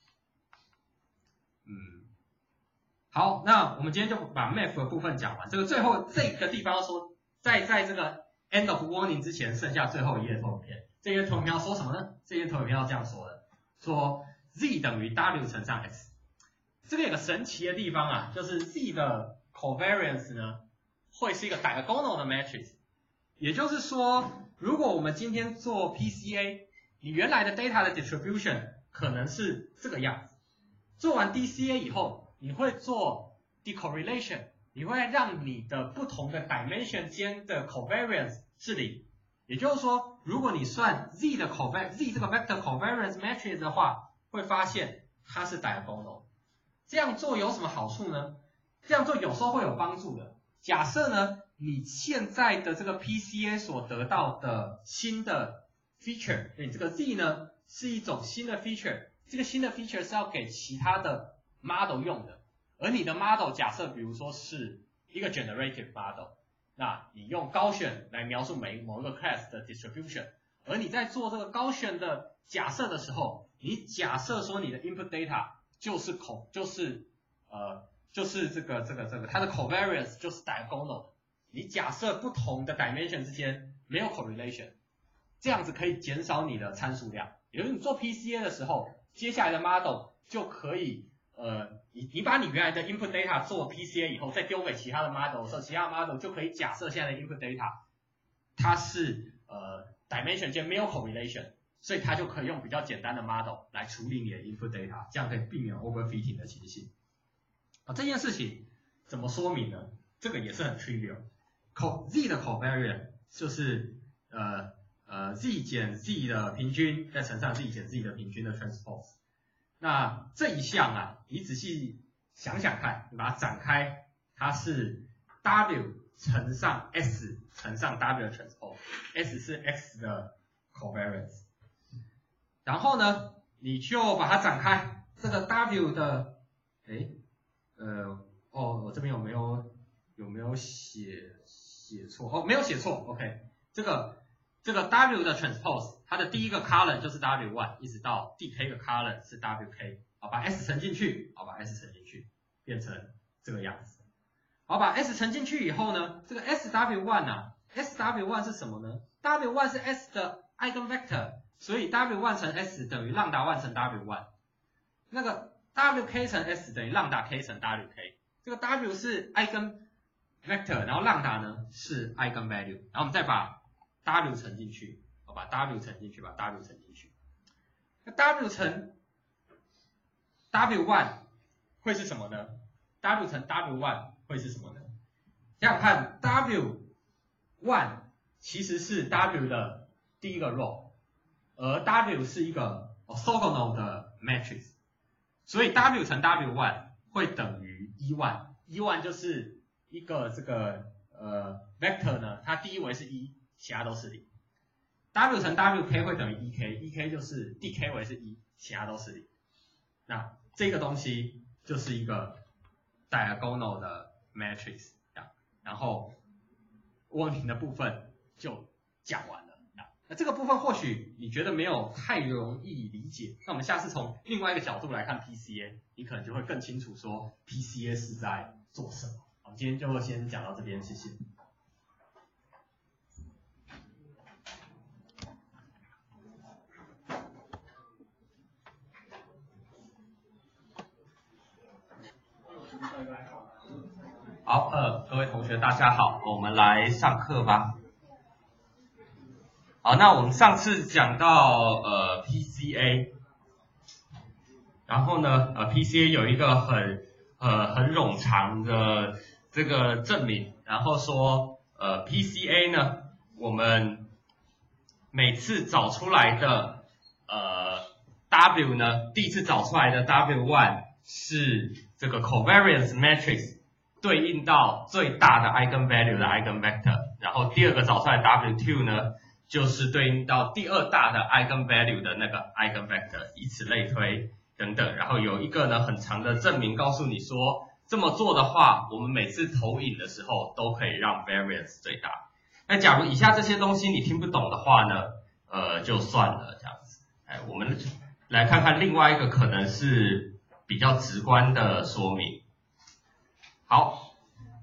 嗯，好，那我们今天就把 math 的部分讲完。这个最后这个地方说，在在这个 end of warning 之前，剩下最后一页投影片。这页投影片要说什么呢？这页投影片要这样说的，说 z 等于 w 乘上 x。这个有个神奇的地方啊，就是 z 的 covariance 呢，会是一个 diagonal 的 matrix。也就是说，如果我们今天做 P C A， 你原来的 data 的 distribution 可能是这个样子。做完 D C A 以后，你会做 decorrelation， 你会让你的不同的 dimension 间的 covariance 是零。也就是说，如果你算 z 的 covariance z 这个 vector covariance matrix 的话，会发现它是 diagonal。这样做有什么好处呢？这样做有时候会有帮助的。假设呢，你现在的这个 P C A 所得到的新的 feature， 你这个 z 呢是一种新的 feature， 这个新的 feature 是要给其他的 model 用的，而你的 model 假设比如说是一个 generative model， 那你用Gaussian来描述每某一个 class 的 distribution， 而你在做这个Gaussian的假设的时候，你假设说你的 input data 就是口就是呃就是这个这个这个它的 covariance 就是 diagonal， 你假设不同的 dimension 之间没有 correlation， 这样子可以减少你的参数量。也就是你做 P C A 的时候，接下来的 model 就可以呃你你把你原来的 input data 做 P C A 以后，再丢给其他的 model 的时候，其他的 model 就可以假设现在的 input data 它是呃 dimension 间没有 correlation， 所以它就可以用比较简单的 model 来处理你的 input data， 这样可以避免 overfitting 的情形。啊，这件事情怎么说明呢？这个也是很 trivial。Z 的 covariance 就是呃呃 z 减 z 的平均，再乘上 z 减 z 的平均的 transpose。那这一项啊，你仔细想想看，你把它展开，它是 w 乘上 s 乘上 w 的 transpose，s 是 x 的 covariance。然后呢，你就把它展开，这个 w 的，诶呃，哦，我这边有没有有没有写写错？哦，没有写错 ，OK。这个这个 W 的 transpose， 它的第一个 column 就是 W 一， 一直到第 k 个 column 是 W K。好，把 S 乘进去，好，把 S 乘进去，变成这个样子。好，把 S 乘进去以后呢，这个 S W 一 啊 ，S W 一 是什么呢 ？W 一 是 S 的 eigenvector， 所以 W 一 乘 S 等于 lambda 一乘 W 一。那个W K 乘 S 等于 lambda K 乘 W K， 这个 W 是 eigenvector， 然后 lambda 呢是 eigenvalue， 然后我们再把 W 乘进去，把 W 乘进去，把 W 乘进去。那 W 乘 W 一 会是什么呢 ？W 乘 W 一 会是什么呢？想想看 ，W 一 其实是 W 的第一个 row， 而 W 是一个 orthogonal 的 matrix。所以 W 乘 W 一 会等于一万，一万就是一个这个呃 vector 呢，它第一维是一，其他都是零。W 乘 W K 会等于 一 K， 一 K 就是第 k 维是一，其他都是零。那这个东西就是一个 diagonal 的 matrix， 然后问题的部分就讲完了。那这个部分或许你觉得没有太容易理解，那我们下次从另外一个角度来看 P C A， 你可能就会更清楚说 P C A 是在做什么。好，今天就先讲到这边，谢谢。好，呃，各位同学大家好，我们来上课吧。好，那我们上次讲到呃 P C A， 然后呢，呃 P C A 有一个很呃很冗长的这个证明，然后说呃 P C A 呢，我们每次找出来的呃 W 呢，第一次找出来的 W 一 是这个 covariance matrix 对应到最大的 eigenvalue 的 eigenvector， 然后第二个找出来的 W 二 呢，就是对应到第二大的 eigenvalue 的那个 eigenvector， 以此类推等等。然后有一个呢很长的证明告诉你说，这么做的话，我们每次投影的时候都可以让 variance 最大。那假如以下这些东西你听不懂的话呢，呃，就算了这样子。哎，我们来看看另外一个可能是比较直观的说明。好，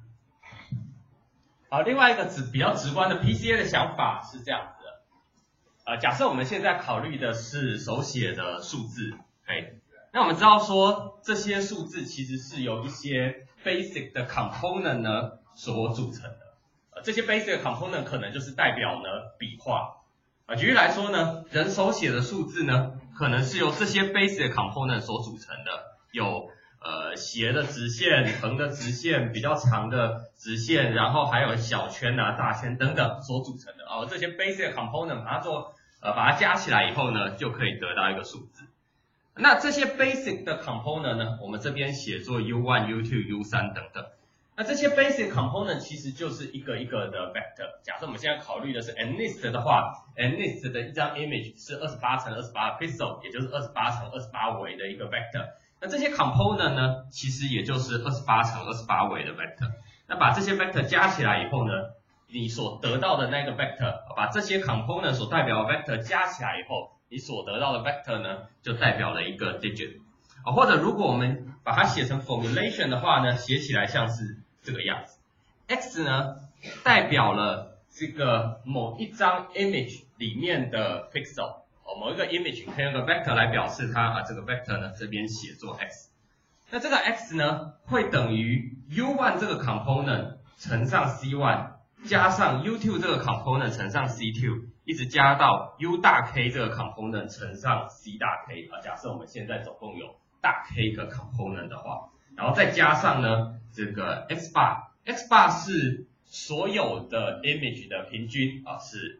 好，另外一个直比较直观的 P C A 的想法是这样子的。呃，假设我们现在考虑的是手写的数字 ，OK， 那我们知道说这些数字其实是由一些 basic 的 component 呢所组成的。呃，这些 basic 的 component 可能就是代表呢笔画。啊，举例来说呢，人手写的数字呢，可能是由这些 basic 的 component 所组成的，有呃斜的直线、横的直线、比较长的直线，然后还有小圈啊、大圈等等所组成的。哦，这些 basic 的 component 把它做呃把它加起来以后呢，就可以得到一个数字。那这些 basic 的 component 呢，我们这边写作 U 一、U 二、U 三等等。那这些 basic component 其实就是一个一个的 vector。假设我们现在考虑的是 nist 的话 ，nist 的一张 image 是二十八乘二十八 pixel， 也就是二十八乘二十八维的一个 vector。那这些 component 呢，其实也就是二十八乘二十八维的 vector。那把这些 vector 加起来以后呢，你所得到的那个 vector， 把这些 component 所代表的 vector 加起来以后，你所得到的 vector 呢，就代表了一个 digit。啊，或者如果我们把它写成 formulation 的话呢，写起来像是这个样子。X 呢，代表了这个某一张 image 里面的 pixel， 哦，某一个 image 可以用个 vector 来表示它，啊，这个 vector 呢，这边写作 x。那这个 x 呢，会等于 U 一 这个 component 乘上 C 一 加上 U 二 这个 component 乘上 C 二， 一直加到 U 大 K 这个 component 乘上 C 大 K。啊，假设我们现在总共有大 K 个 component 的话，然后再加上呢这个 x bar，x bar 是所有的 image 的平均啊，是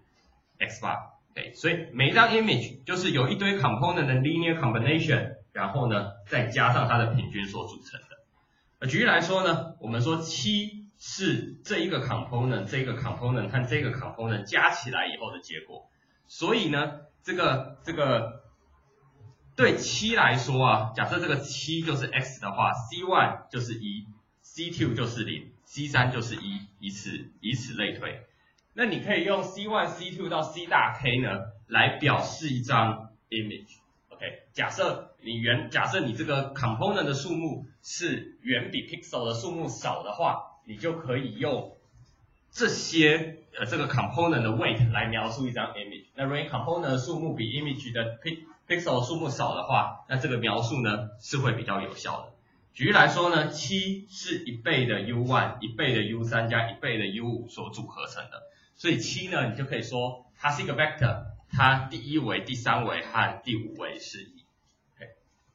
x bar。对，所以每一张 image 就是由一堆 component 的 linear combination， 然后呢再加上它的平均所组成的。呃，举例来说呢，我们说七是这一个 component、这个 component 和这个 component 加起来以后的结果，所以呢这个这个对七来说啊，假设这个七就是 x 的话 ，C 一 就是一 ，C 二 就是零 ，C 三 就是一，以此以此类推。那你可以用 C 一、C 二 到 C 大 K 呢来表示一张 image。OK， 假设你原假设你这个 component 的数目是远比 pixel 的数目少的话，你就可以用这些呃这个 component 的 weight 来描述一张 image。那如果 component 的数目比 image 的 pixel 数目少的话，那这个描述呢是会比较有效的。举例来说呢，七是一倍的 U 一， 一倍的 U 三 加一倍的 U 五所组合成的，所以七呢，你就可以说它是一个 vector， 它第一维、第三维和第五维是一。Okay.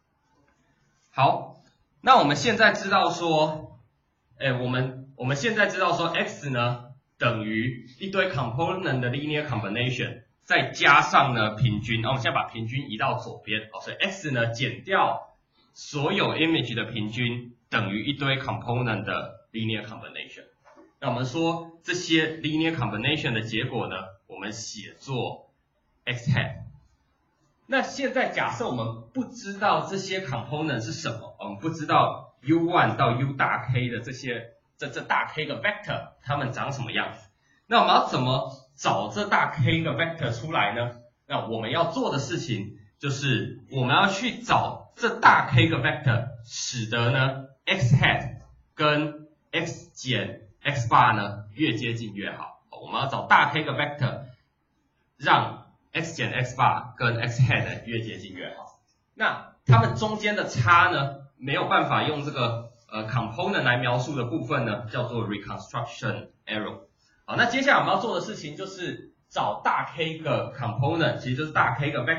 好，那我们现在知道说，哎，我们我们现在知道说 x 呢等于一堆 component 的 linear combination， 再加上呢平均，那我们现在把平均移到左边，哦，所以 x 呢减掉所有 image 的平均等于一堆 component 的 linear combination。那我们说这些 linear combination 的结果呢，我们写作 x hat。那现在假设我们不知道这些 component 是什么，我们不知道 U 一 到 U 大 K 的这些这这大 K 的 vector 它们长什么样子，那我们要怎么找这大 K 的 vector 出来呢？那我们要做的事情就是我们要去找这大 K 个 vector， 使得呢 x hat 跟 x 减 x bar 呢越接近越好。我们要找大 K 个 vector， 让 x 减 x bar 跟 x hat 越接近越好。那它们中间的差呢，没有办法用这个呃 component 来描述的部分呢，叫做 reconstruction error。好，那接下来我们要做的事情就是找大 K 个 component， 其实就是大 K 个 vector，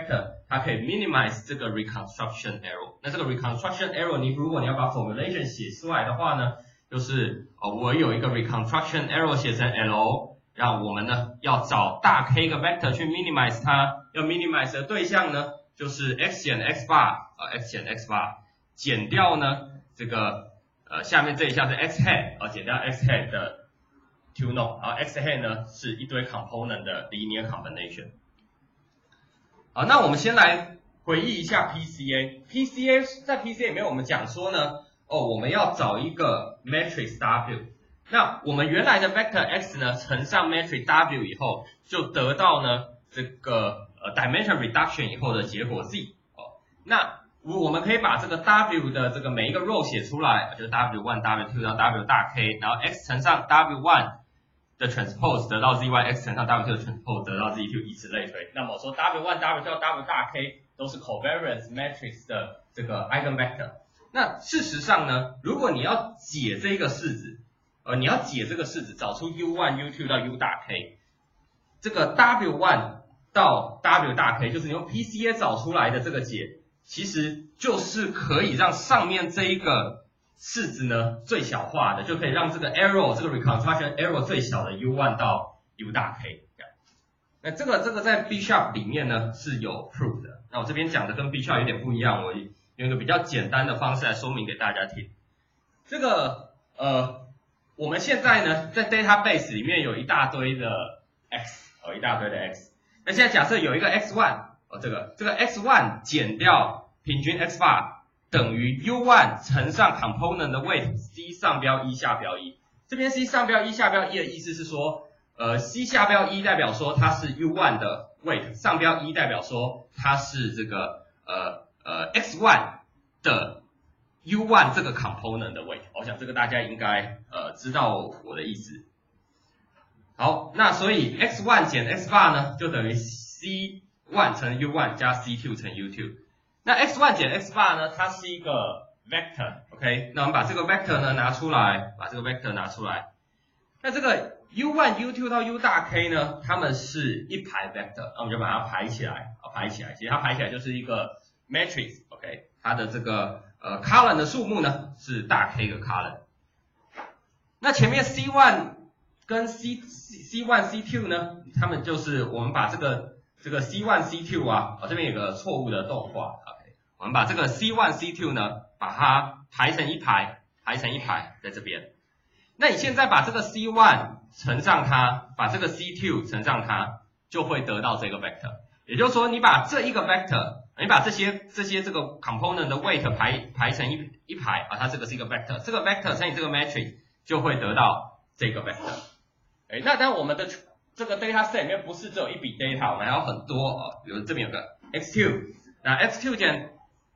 它可以 minimize 这个 reconstruction error。那这个 reconstruction error， 你如果你要把 formulation 写出来的话呢，就是哦，我有一个 reconstruction error 写成 L， 让我们呢要找大 K 个 vector 去 minimize 它，要 minimize 的对象呢就是 x 减 x bar 啊 x 减 x bar 减掉呢这个呃下面这一项是 x hat 啊减掉 x hat 的 two node， 然后 x hat 呢是一堆 component 的 linear combination。好，那我们先来回忆一下 P C A。P C A 在 P C A 里面我们讲说呢，哦，我们要找一个 matrix W。那我们原来的 vector x 呢乘上 matrix W 以后，就得到呢这个呃 dimension reduction 以后的结果 Z。哦，那我们可以把这个 W 的这个每一个 row 写出来，就是 W 一 W 二 到 W 大 K， 然后 x 乘上 W 一的 transpose 得到 Z one， x 乘上 W two 的 transpose 得到 Z two， 以此类推。那么我说 W 一 W 二 到 W 大 K 都是 covariance matrix 的这个 eigenvector。那事实上呢，如果你要解这个式子，呃，你要解这个式子，找出 U 一 U 二 到 U 大 K， 这个 W 一 到 W 大 K 就是你用 P C A 找出来的这个解，其实就是可以让上面这一个式子呢最小化的，就可以让这个 error 这个 reconstruction error 最小的 U 一 到 U 大 K。那这个这个在 B sharp 里面呢是有 proof 的。那我这边讲的跟 B sharp 有点不一样，我用一个比较简单的方式来说明给大家听。这个呃，我们现在呢在 database 里面有一大堆的 x， 哦，一大堆的 x。那现在假设有一个 x 一， 哦，这个这个 x 一 减掉平均 x bar 等于 U 一 乘上 component 的 weight c 上标一下标一。这边 c 上标一下标一的意思是说，呃 c 下标一代表说它是 U 一 的 weight， 上标一代表说它是这个呃呃 x 一 的 U 一 这个 component 的 weight。我想这个大家应该呃知道我的意思。好，那所以 x 一 减 x bar 呢就等于 c 一 乘 U 一 加 c 二 乘 U 二。那 x 一 减 x bar 呢，它是一个 vector，OK， 那我们把这个 vector 呢拿出来，把这个 vector 拿出来。那这个 U 一 U 二 到 U 大 K 呢，它们是一排 vector， 那我们就把它排起来，啊，排起来，其实它排起来就是一个 matrix，OK， 它的这个呃 column 的数目呢是大 K 个 column。那前面 C 一 跟 C C 一 C 二 呢，它们就是我们把这个这个 C 一 C 二 啊，哦，这边有个错误的动画。我们把这个 C 一 C 二 呢，把它排成一排，排成一排在这边。那你现在把这个 C 一 乘上它，把这个 C 二 乘上它，就会得到这个 vector。也就是说，你把这一个 vector， 你把这些这些这个 component 的 weight 排排成一一排啊，它这个是一个 vector， 这个 vector 乘以这个 matrix 就会得到这个 vector。哎，那当然我们的这个 data set 里面不是只有一笔 data， 我们还有很多啊，比如这边有个 x 二， 那 x 二 减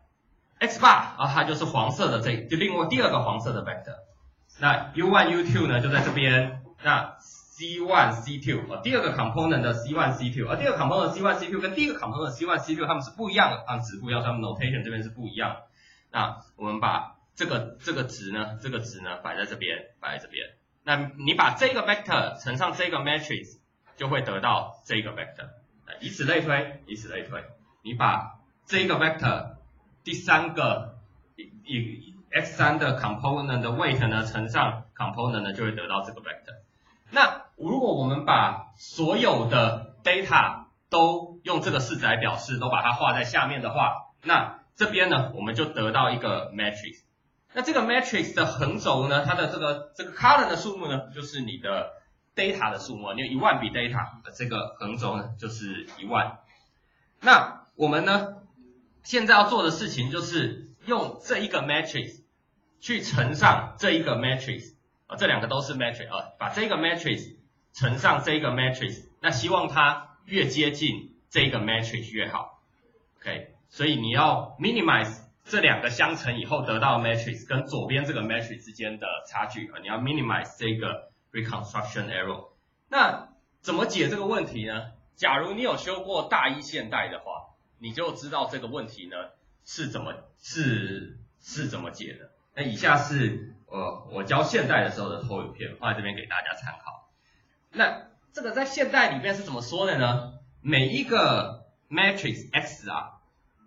x bar 啊，它就是黄色的这就另外第二个黄色的 vector。那 U 一 U 二 呢就在这边，那 C 一 C 二 啊，第二个 component 的 C 一 C 二， 而第二个 component 的 C 一 C 二 跟第一个 component 的 C 一 C 二 它们是不一样的，它们值不一样，它们 notation 这边是不一样的。那我们把这个这个值呢，这个值呢摆在这边，摆在这边。那你把这个 vector 乘上这个 matrix， 就会得到这个 vector。以此类推，以此类推，你把这个 vector 第三个以 x 三 的 component 的 weight 呢乘上 component 呢，就会得到这个 vector。那如果我们把所有的 data 都用这个式子来表示，都把它画在下面的话，那这边呢我们就得到一个 matrix。那这个 matrix 的横轴呢，它的这个这个 column 的数目呢，就是你的 data 的数目，你有一万笔 data， 这个横轴呢就是一万。那我们呢现在要做的事情就是用这一个 matrix 去乘上这一个 matrix， 啊，这两个都是 matrix 啊，把这个 matrix 乘上这个 matrix， 那希望它越接近这个 matrix 越好。OK， 所以你要 minimize 这两个相乘以后得到的 matrix 跟左边这个 matrix 之间的差距啊，你要 minimize 这个 reconstruction error。那怎么解这个问题呢？假如你有修过大一现代的话，你就知道这个问题呢是怎么是是怎么解的。那以下是呃我教现代的时候的投影片，放在这边给大家参考。那这个在现代里面是怎么说的呢？每一个 matrix x 啊，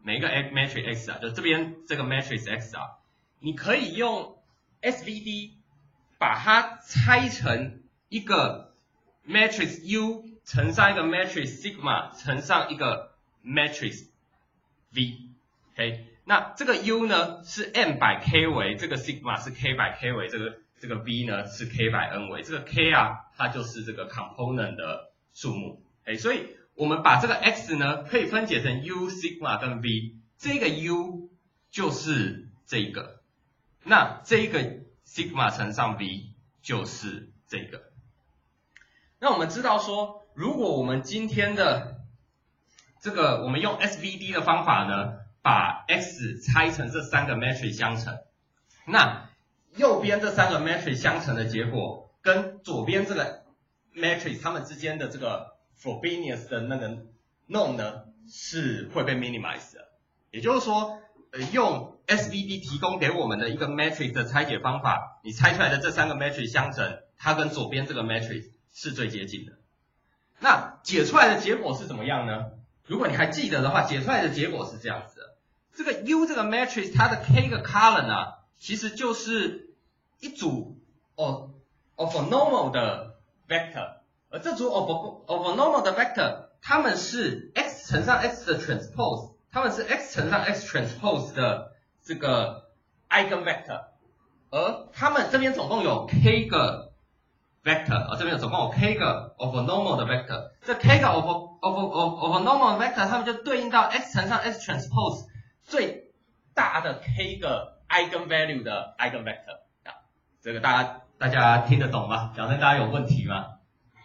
每一个 matrix x 啊，就这边这个 matrix x 啊，你可以用 S V D 把它拆成一个 matrix U 乘上一个 matrix sigma 乘上一个 matrix V。OK， 那这个 U 呢是 m 百 k 为，这个 sigma 是 k 百 k 为，这个这个 V 呢是 k 百 n 为，这个 k 啊它就是这个 component 的数目。哎，所以我们把这个 x 呢可以分解成 U sigma 跟 V， 这个 U 就是这个，那这个 sigma 乘上 V 就是这个。那我们知道说，如果我们今天的这个我们用 S V D 的方法呢，把 x 拆成这三个 matrix 相乘，那右边这三个 matrix 相乘的结果跟左边这个 matrix 它们之间的这个 Frobenius 的那个 norm 呢是会被 minimize 的。也就是说，呃，用 S V D 提供给我们的一个 matrix 的拆解方法，你拆出来的这三个 matrix 相乘，它跟左边这个 matrix 是最接近的。那解出来的结果是怎么样呢？如果你还记得的话，解出来的结果是这样子的。这个 U 这个 matrix 它的 k 个 column 啊，其实就是一组 of orthonormal 的 vector， 而这组 of orthonormal 的 vector， 它们是 x 乘上 x 的 transpose， 它们是 x 乘上 x transpose 的这个 eigenvector， 而它们这边总共有 k 个 vector， 而这边总共有 k 个 orthonormal 的 vector， 这 k 个 orthonormal 的 vector， 它们就对应到 x 乘上 x transpose 最大的 k 个 eigenvalue 的 eigenvector。这个大家大家听得懂吗？讲的大家有问题吗？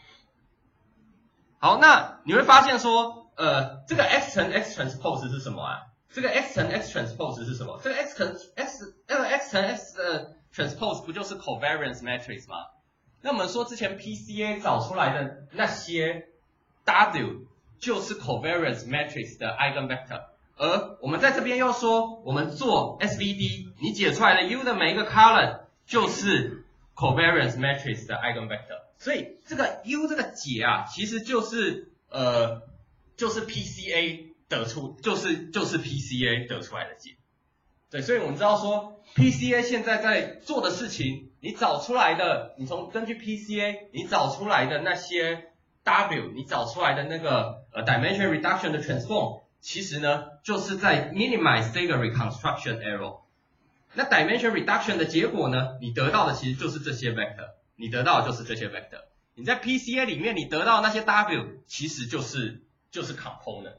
好，那你会发现说，呃，这个 x 乘 x transpose 是什么啊？这个 x 乘 x transpose 是什么？这个 x 乘 x 那个 x 乘 x 的 transpose 不就是 covariance matrix 吗？那我们说之前 P C A 找出来的那些 W 就是 covariance matrix 的 eigenvector， 而我们在这边又说，我们做 S V D， 你解出来的 U 的每一个 column 就是 covariance matrix 的 eigenvector， 所以这个 U 这个解啊，其实就是呃就是 P C A 得出，就是就是 P C A 得出来的解。对，所以我们知道说 P C A 现在在做的事情，你找出来的，你从根据 P C A 你找出来的那些 W， 你找出来的那个呃 dimension reduction 的 transform， 其实呢就是在 minimize 这个 reconstruction error。那 dimension reduction 的结果呢，你得到的其实就是这些 vector， 你得到的就是这些 vector。你在 P C A 里面你得到的那些 W 其实就是就是 component。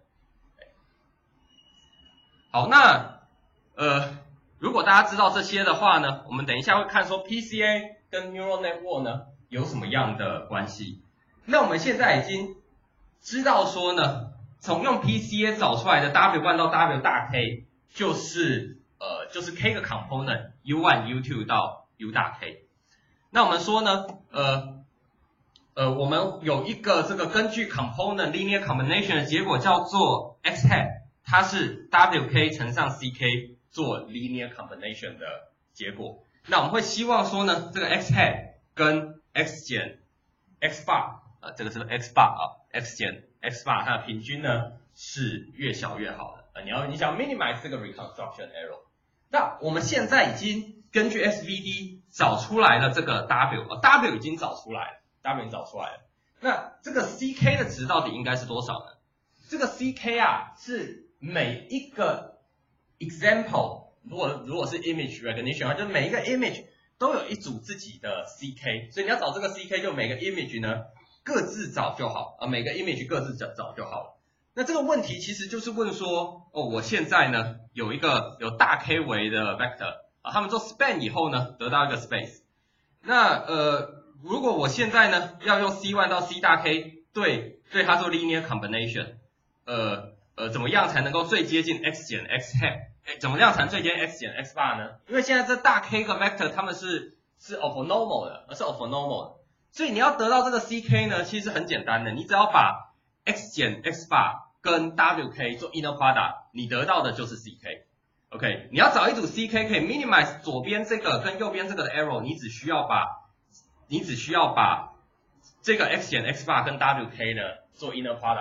好，那呃，如果大家知道这些的话呢，我们等一下会看说 P C A 跟 neural network 呢有什么样的关系。那我们现在已经知道说呢，从用 P C A 找出来的 W 一到 W 大 K 就是呃就是 K 个 component U 一 U 二 到 U 大 K。那我们说呢，呃呃我们有一个这个根据 component linear combination 的结果叫做 X hat， 它是 W K 乘上 C K 做 linear combination 的结果。那我们会希望说呢，这个 X hat 跟 X 减 X bar， 呃，这个是 X bar 啊 ，X 减 X bar 它的平均呢是越小越好的。呃，你要你想 minimize 这个 reconstruction error。那我们现在已经根据 S V D 找出来了这个 W， 呃 W 已经找出来了 ，W 已经找出来了。那这个 C K 的值到底应该是多少呢？这个 C K 啊是每一个 example， 如果如果是 image recognition 的话，就每一个 image 都有一组自己的 C K， 所以你要找这个 C K， 就每个 image 呢各自找就好，啊，每个 image 各自找找就好了。那这个问题其实就是问说，哦，我现在呢有一个有大 K 维的 vector， 啊，他们做 span 以后呢得到一个 space。那呃，如果我现在呢要用 C 一 到 C 大 K 对对它做 linear combination， 呃呃，怎么样才能够最接近 x 减 x hat？ 怎么样才能最接近 x 减 x bar 呢？因为现在这大 K 个 vector 它们是是 orthonormal 的，而是 orthonormal 的，所以你要得到这个 C K 呢，其实很简单的，你只要把 x 减 x bar 跟 W K 做 inner product， 你得到的就是 C K。OK， 你要找一组 C K 可以 minimize 左边这个跟右边这个的 error， 你只需要把你只需要把这个 x 减 x bar 跟 W K 呢做 inner product 就好了。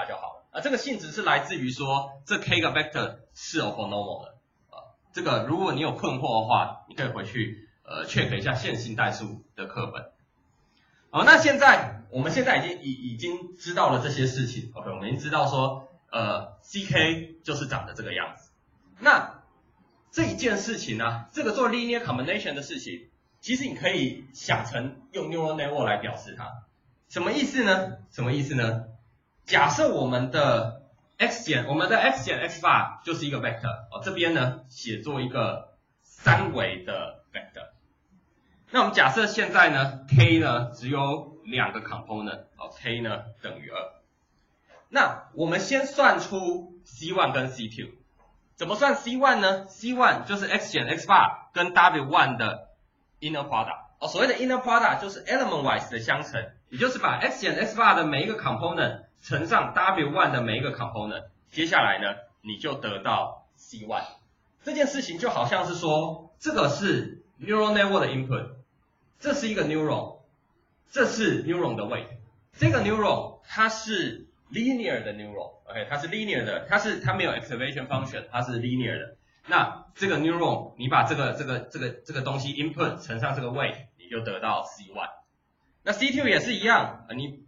啊，这个性质是来自于说这 k 个 vector 是 orthonormal 的啊。这个如果你有困惑的话，你可以回去呃 check 一下线性代数的课本。好，那现在我们现在已经已已经知道了这些事情 ，OK， 我们已经知道说呃 C K 就是长得这个样子。那这一件事情呢、啊，这个做 linear combination 的事情，其实你可以想成用 neural network 来表示它。什么意思呢？什么意思呢？假设我们的 x 减，我们的 x 减 x bar 就是一个 vector， 哦，这边呢写作一个三维的 vector。那我们假设现在呢 k 呢只有两个 component， 哦 k 呢等于二。那我们先算出 C 一 跟 C 二， 怎么算 C 一 呢 ？C 一 就是 x 减 x bar 跟 W 一 的 inner product。哦，所谓的 inner product 就是 element wise 的相乘，也就是把 x 减 x bar 的每一个 component 乘上 W 一 的每一个 component， 接下来呢，你就得到 C 一。这件事情就好像是说，这个是 neural network 的 input， 这是一个 neuron， 这是 neuron 的 weight， 这个 neuron 它是 linear 的 neuron，OK， 它是 linear 的，它是它没有 activation function， 它是 linear 的。那这个 neuron 你把这个这个这个这个东西 input 乘上这个 weight， 你就得到 C 一。那 C 二 也是一样，啊你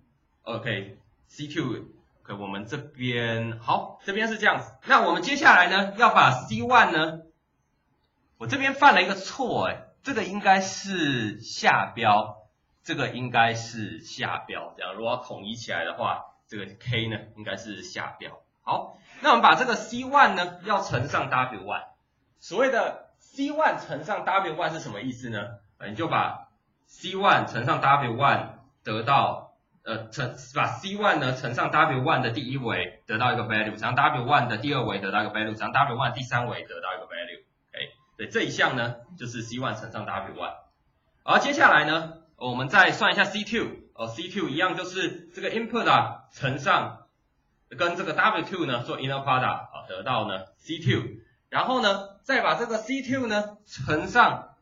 OK C 二 OK 我们这边好，这边是这样子。那我们接下来呢要把 C 一 呢，我这边犯了一个错哎，这个应该是下标，这个应该是下标，这样如果要统一起来的话，这个 K 呢应该是下标。好，那我们把这个 C 一 呢要乘上 W 一， 所谓的 C 一 乘上 W 一 是什么意思呢？你就把 C 一 乘上 W 一 得到呃乘把 C 一 呢乘上 W 一 的第一维得到一个 value， 乘上 W 一 的第二维得到一个 value， 乘上 W 一 的第三维得到一个 value。OK， 对，这一项呢就是 C 一 乘上 W 一。而接下来呢，我们再算一下 C 二， 哦 C 二 一样就是这个 input 啊乘上跟这个 W 二 呢做 inner product 啊得到呢 C 二， 然后呢再把这个 C 二 呢乘上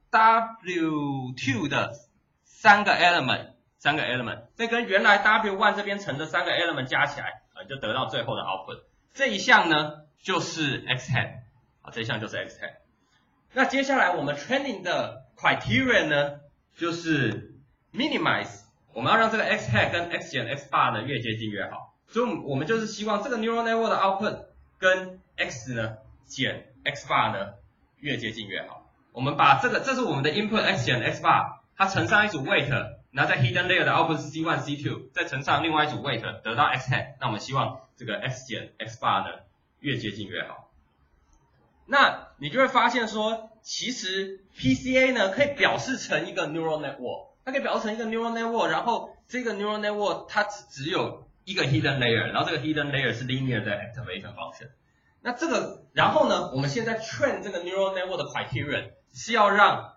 W 二 的三个 element， 三个 element， 再跟原来 W 一 这边乘的三个 element 加起来啊就得到最后的 output。这一项呢就是 x hat， 啊这一项就是 x hat。那接下来我们 training 的 criterion 呢就是 minimize， 我们要让这个 x hat 跟 x 减 x bar 呢越接近越好。所以我们就是希望这个 neural network 的 output 跟 x 呢减 x bar 呢越接近越好。我们把这个，这是我们的 input x 减 x bar， 它乘上一组 weight， 然后在 hidden layer 的 output 是 C 一 C 二， 再乘上另外一组 weight 得到 x hat， 那我们希望这个 x 减 x bar 呢越接近越好。那你就会发现说，其实 P C A 呢可以表示成一个 neural network， 它可以表示成一个 neural network， 然后这个 neural network 它只有一个 hidden layer， 然后这个 hidden layer 是 linear 的 activation function。那这个，然后呢，我们现在 train 这个 neural network 的 criterion 是要让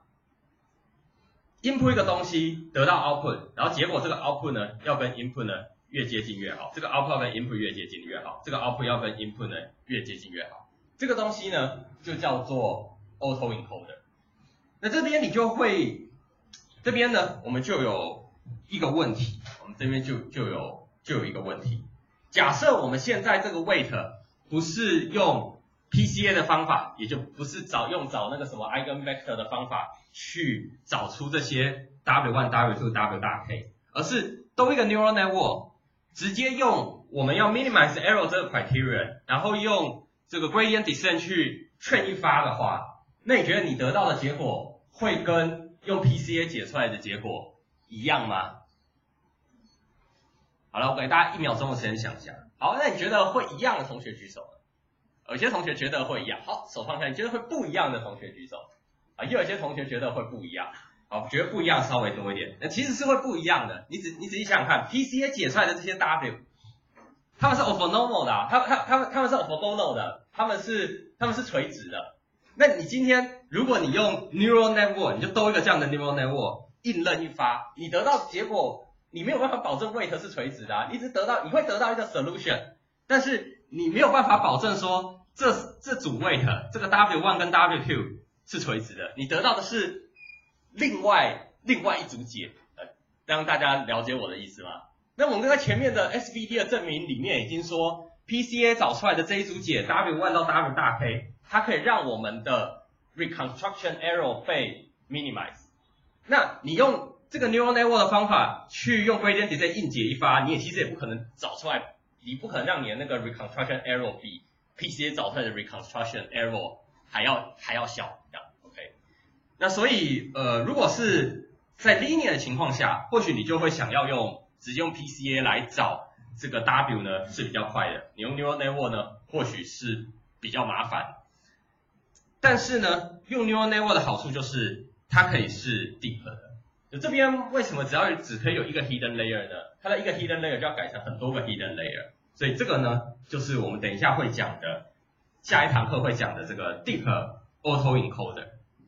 input 一个东西得到 output， 然后结果这个 output 呢要跟 input 呢越接近越好，这个 output 要跟 input 越接近越好，这个 output 要跟 input 呢越接近越好。这个东西呢就叫做 auto encoder。那这边你就会，这边呢我们就有一个问题，我们这边就就有就有一个问题。假设我们现在这个 weight 不是用 P C A 的方法，也就不是找用找那个什么 eigenvector 的方法去找出这些 W 一 W 二 W 大 K， 而是都一个 neural network， 直接用我们要 minimize error 这个 criterion， 然后用这个 gradient descent 去 train 一发的话，那你觉得你得到的结果会跟用 P C A 解出来的结果一样吗？好了，我给大家一秒钟的时间想一下。好，那你觉得会一样的同学举手。有些同学觉得会一样，好，手放下。你觉得会不一样的同学举手。啊，也有些同学觉得会不一样。好，觉得不一样稍微多一点。那其实是会不一样的。你仔你仔细想想看 ，P C A 解出来的这些 W， 他们是 orthonormal 的、啊，他他他们他们是 orthogonal 的，他们是他们是垂直的。那你今天如果你用 neural network， 你就兜一个这样的 neural network， 硬扔一发，你得到结果。你没有办法保证 weight 是垂直的、啊，你只得到你会得到一个 solution， 但是你没有办法保证说这这组 weight 这个 W 一 跟 W 二 是垂直的，你得到的是另外另外一组解，呃，让大家了解我的意思吗？那我们刚才前面的 S V D 的证明里面已经说 P C A 找出来的这一组解 W 一 到 W 大 K， 它可以让我们的 reconstruction error 被 minimize。那你用这个 neural network 的方法去用 gradient descent 硬解一发，你也其实也不可能找出来，你不可能让你的那个 reconstruction error 比 P C A 找出来的 reconstruction error 还要还要小，这样 OK。那所以呃，如果是在 linear 的情况下，或许你就会想要用直接用 P C A 来找这个 W 呢是比较快的，你用 neural network 呢或许是比较麻烦。但是呢，用 neural network 的好处就是它可以是 deep 的。就这边为什么只要只可以有一个 hidden layer 呢？它的一个 hidden layer 就要改成很多个 hidden layer。所以这个呢，就是我们等一下会讲的，下一堂课会讲的这个 deep autoencoder。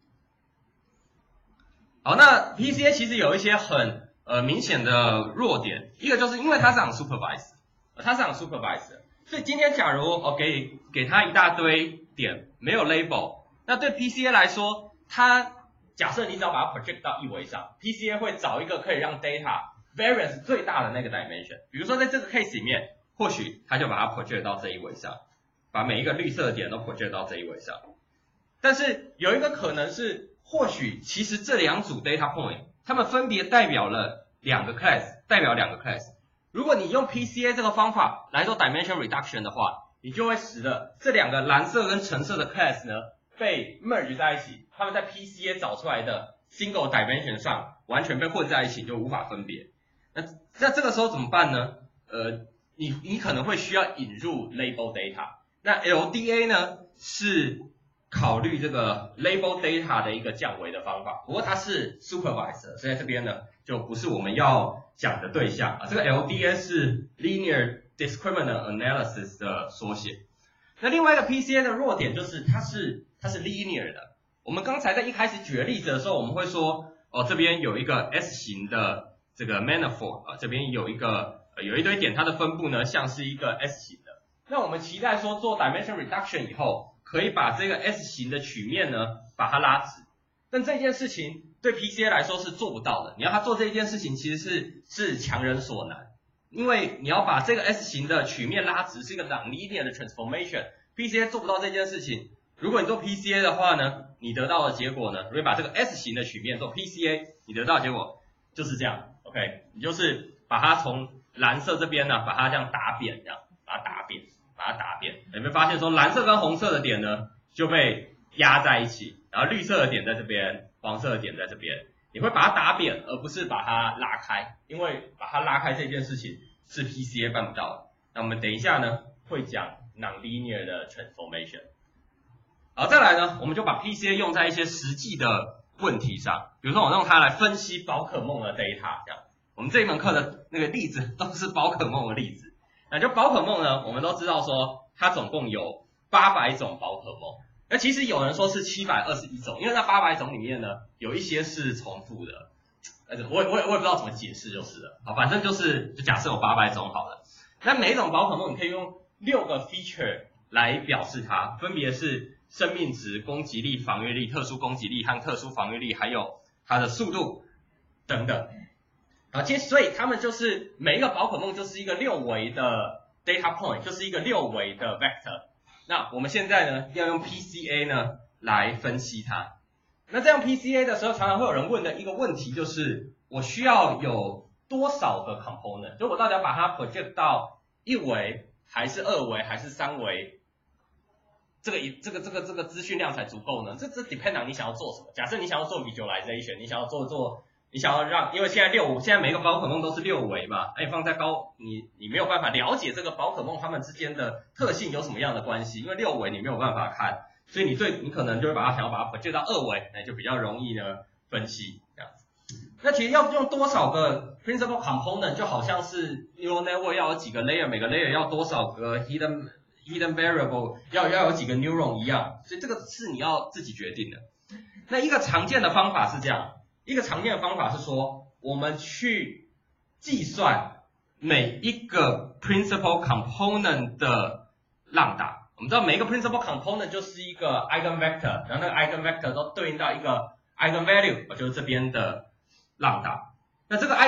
好，那 P C A 其实有一些很呃明显的弱点，一个就是因为它是 unsupervised， 它是 unsupervised， 所以今天假如我给给它一大堆点没有 label， 那对 P C A 来说，它假设你只要把它 project 到一维上 ，P C A 会找一个可以让 data variance 最大的那个 dimension， 比如说在这个 case 里面，或许它就把它 project 到这一维上，把每一个绿色的点都 project 到这一维上。但是有一个可能是，或许其实这两组 data point， 它们分别代表了两个 class， 代表两个 class。如果你用 P C A 这个方法来做 dimension reduction 的话，你就会使得这两个蓝色跟橙色的 class 呢被 merge 在一起，它们在 P C A 找出来的 single dimension 上完全被混在一起，就无法分别。那那这个时候怎么办呢？呃，你你可能会需要引入 label data。那 L D A 呢是考虑这个 label data 的一个降维的方法，不过它是 supervised， 所以在这边呢就不是我们要讲的对象啊。这个 L D A 是 linear discriminant analysis 的缩写。那另外一个 P C A 的弱点就是它是它是 linear 的。我们刚才在一开始举的例子的时候，我们会说哦，这边有一个 S 型的这个 manifold 啊，这边有一个、呃、有一堆点，它的分布呢像是一个 S 型的。那我们期待说做 dimension reduction 以后，可以把这个 S 型的曲面呢把它拉直。但这件事情对 P C A 来说是做不到的。你要它做这件事情，其实是是强人所难。因为你要把这个 S 型的曲面拉直，是一个 nonlinear 的 transformation，P C A 做不到这件事情。如果你做 P C A 的话呢，你得到的结果呢，如果把这个 S 型的曲面做 P C A， 你得到的结果就是这样 ，OK， 你就是把它从蓝色这边呢，把它这样打扁，这样把它打扁，把它打扁。有没有发现说蓝色跟红色的点呢就被压在一起，然后绿色的点在这边，黄色的点在这边。你会把它打扁，而不是把它拉开，因为把它拉开这件事情是 P C A 办不到的。那我们等一下呢会讲 nonlinear 的 transformation。好，再来呢，我们就把 P C A 用在一些实际的问题上，比如说我用它来分析宝可梦的 data， 这样。我们这一门课的那个例子都是宝可梦的例子。那就宝可梦呢，我们都知道说它总共有八百种宝可梦。那其实有人说是七百二十一种，因为那八百种里面呢，有一些是重复的，呃，我也我也我也不知道怎么解释就是了。好，反正就是就假设有八百种好了。那每一种宝可梦你可以用六个 feature 来表示它，分别是生命值、攻击力、防御力、特殊攻击力和特殊防御力，还有它的速度等等。好，其实所以它们就是每一个宝可梦就是一个六维的 data point， 就是一个六维的 vector。那我们现在呢要用 P C A 呢来分析它。那这样 P C A 的时候，常常会有人问的一个问题就是，我需要有多少个 component？ 就我到底要把它 project 到一维，还是二维，还是三维？这个这个这个这个资讯量才足够呢？这这 depend on 你想要做什么。假设你想要做 visualization， 你想要做做。你想要让，因为现在六，现在每个宝可梦都是六维嘛，哎，放在高，你你没有办法了解这个宝可梦它们之间的特性有什么样的关系，因为六维你没有办法看，所以你最你可能就会把它想要把它 project 到二维，那就比较容易呢分析这样子。那其实要用多少个 principal component， 就好像是 neural network 要有几个 layer， 每个 layer 要多少个 hidden hidden variable， 要要有几个 neuron 一样，所以这个是你要自己决定的。那一个常见的方法是这样。一个常见的方法是说，我们去计算每一个 principal component 的浪打。我们知道每一个 principal component 就是一个 eigenvector， 然后那个 eigenvector 都对应到一个 eigenvalue， 就是这边的浪打。那这个 eigenvalue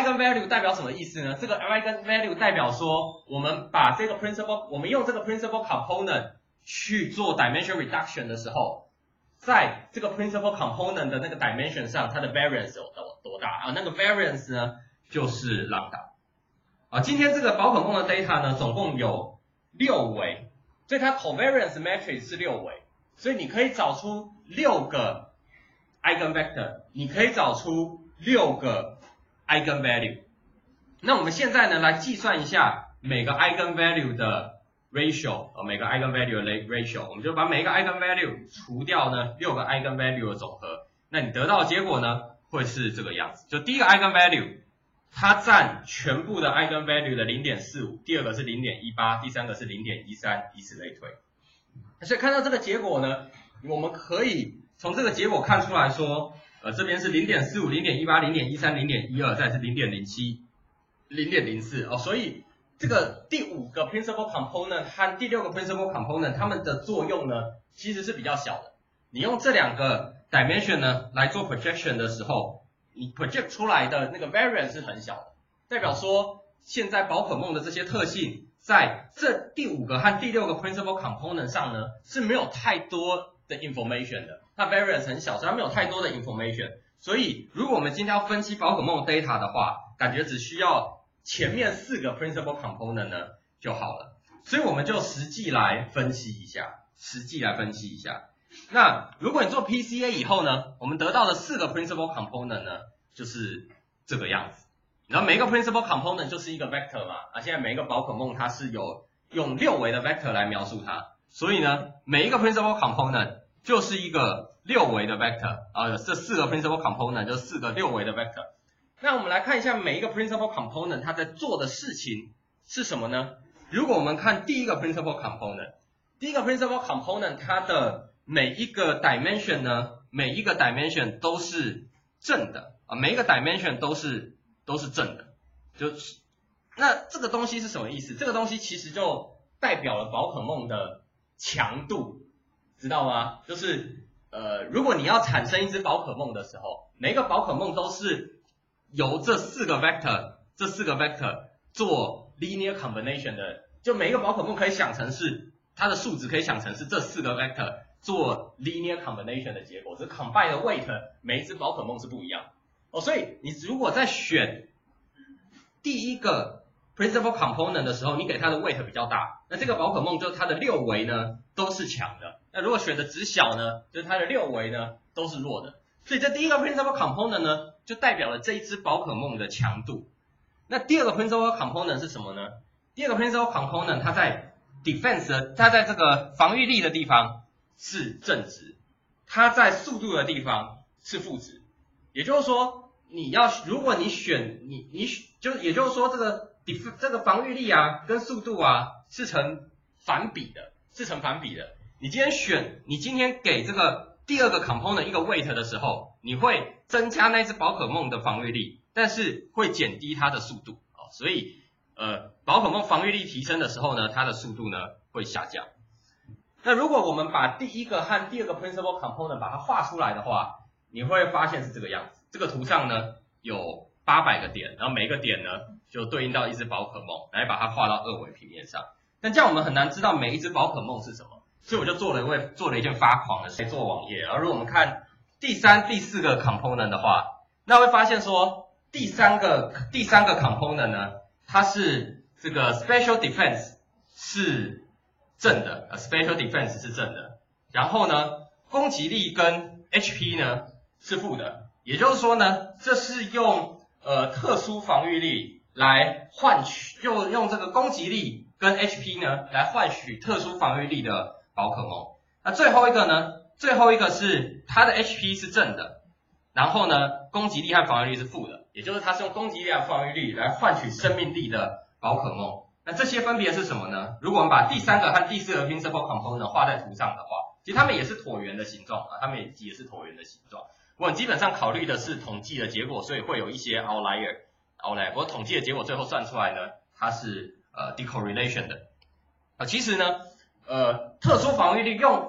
eigenvalue 代表什么意思呢？这个 eigenvalue 代表说，我们把这个 principal， 我们用这个 principal component 去做 dimension reduction 的时候，在这个 principal component 的那个 dimension 上，它的 variance 有多多大啊？那个 variance 呢，就是 lambda。啊，今天这个宝可梦的 data 呢，总共有六维，所以它 covariance matrix 是六维，所以你可以找出六个 eigenvector， 你可以找出六个 eigenvalue。那我们现在呢，来计算一下每个 eigenvalue 的 ratio， 呃，每个 eigenvalue 的 ratio， 我们就把每一个 eigenvalue 除掉呢六个 eigenvalue 的总和，那你得到的结果呢，会是这个样子。就第一个 eigenvalue， 它占全部的 eigenvalue 的 零点四五， 第二个是 零点一八， 第三个是 零点一三， 以此类推。所以看到这个结果呢，我们可以从这个结果看出来说，呃，这边是 零点四五、零点一八、零点一三、零点一二， 再是 零点零七、零点零四 哦，所以这个第五个 principal component 和第六个 principal component 它们的作用呢，其实是比较小的。你用这两个 dimension 呢来做 projection 的时候，你 project 出来的那个 variance 是很小的，代表说现在宝可梦的这些特性在这第五个和第六个 principal component 上呢是没有太多的 information 的，它 variance 很小，所以它没有太多的 information。所以如果我们今天要分析宝可梦 data 的话，感觉只需要前面四个 principal component 呢就好了。所以我们就实际来分析一下，实际来分析一下。那如果你做 P C A 以后呢，我们得到的四个 principal component 呢就是这个样子。然后每一个 principal component 就是一个 vector 嘛，啊，现在每一个宝可梦它是有用六维的 vector 来描述它，所以呢，每一个 principal component 就是一个六维的 vector， 啊，这四个 principal component 就是四个六维的 vector。那我们来看一下每一个 principal component 它在做的事情是什么呢？如果我们看第一个 principal component， 第一个 principal component 它的每一个 dimension 呢，每一个 dimension 都是正的啊，每一个 dimension 都是都是正的，就是那这个东西是什么意思？这个东西其实就代表了宝可梦的强度，知道吗？就是呃，如果你要产生一只宝可梦的时候，每一个宝可梦都是由这四个 vector， 这四个 vector 做 linear combination 的，就每一个宝可梦可以想成是它的数值可以想成是这四个 vector 做 linear combination 的结果，这 combine 的 weight 每一只宝可梦是不一样的哦，所以你如果在选第一个 principal component 的时候，你给它的 weight 比较大，那这个宝可梦就它的六维呢都是强的。那如果选的值小呢，就是它的六维呢都是弱的。所以这第一个 principal component 呢，就代表了这一只宝可梦的强度。那第二个 principal component 是什么呢？第二个 principal component 它在 defense， 它在这个防御力的地方是正值，它在速度的地方是负值。也就是说，你要如果你选你你就也就是说这个这个防御力啊跟速度啊是成反比的，是成反比的。你今天选你今天给这个第二个 component 一个 weight 的时候，你会增加那只宝可梦的防御力，但是会减低它的速度哦，所以呃宝可梦防御力提升的时候呢，它的速度呢会下降。那如果我们把第一个和第二个 principal component 把它画出来的话，你会发现是这个样子。这个图上呢有八百个点，然后每一个点呢就对应到一只宝可梦，来把它画到二维平面上。但这样我们很难知道每一只宝可梦是什么，所以我就做了一位做了一件发狂的事，做网页。然后如果我们看第三、第四个 component 的话，那会发现说第三个第三个 component 呢，它是这个 special defense 是正的，呃 special defense 是正的，然后呢攻击力跟 H P 呢是负的，也就是说呢，这是用呃特殊防御力来换取，用用这个攻击力跟 H P 呢来换取特殊防御力的宝可梦。那最后一个呢，最后一个是它的 H P 是正的，然后呢攻击力和防御力是负的，也就是它是用攻击力和防御力来换取生命力的宝可梦。那这些分别是什么呢？如果我们把第三个和第四个 principal component 画在图上的话，其实它们也是椭圆的形状啊，它们也是椭圆的形状。我们基本上考虑的是统计的结果，所以会有一些 outlier outlier。不过统计的结果最后算出来呢，它是呃 decorrelation 的。啊，其实呢，呃，特殊防御力用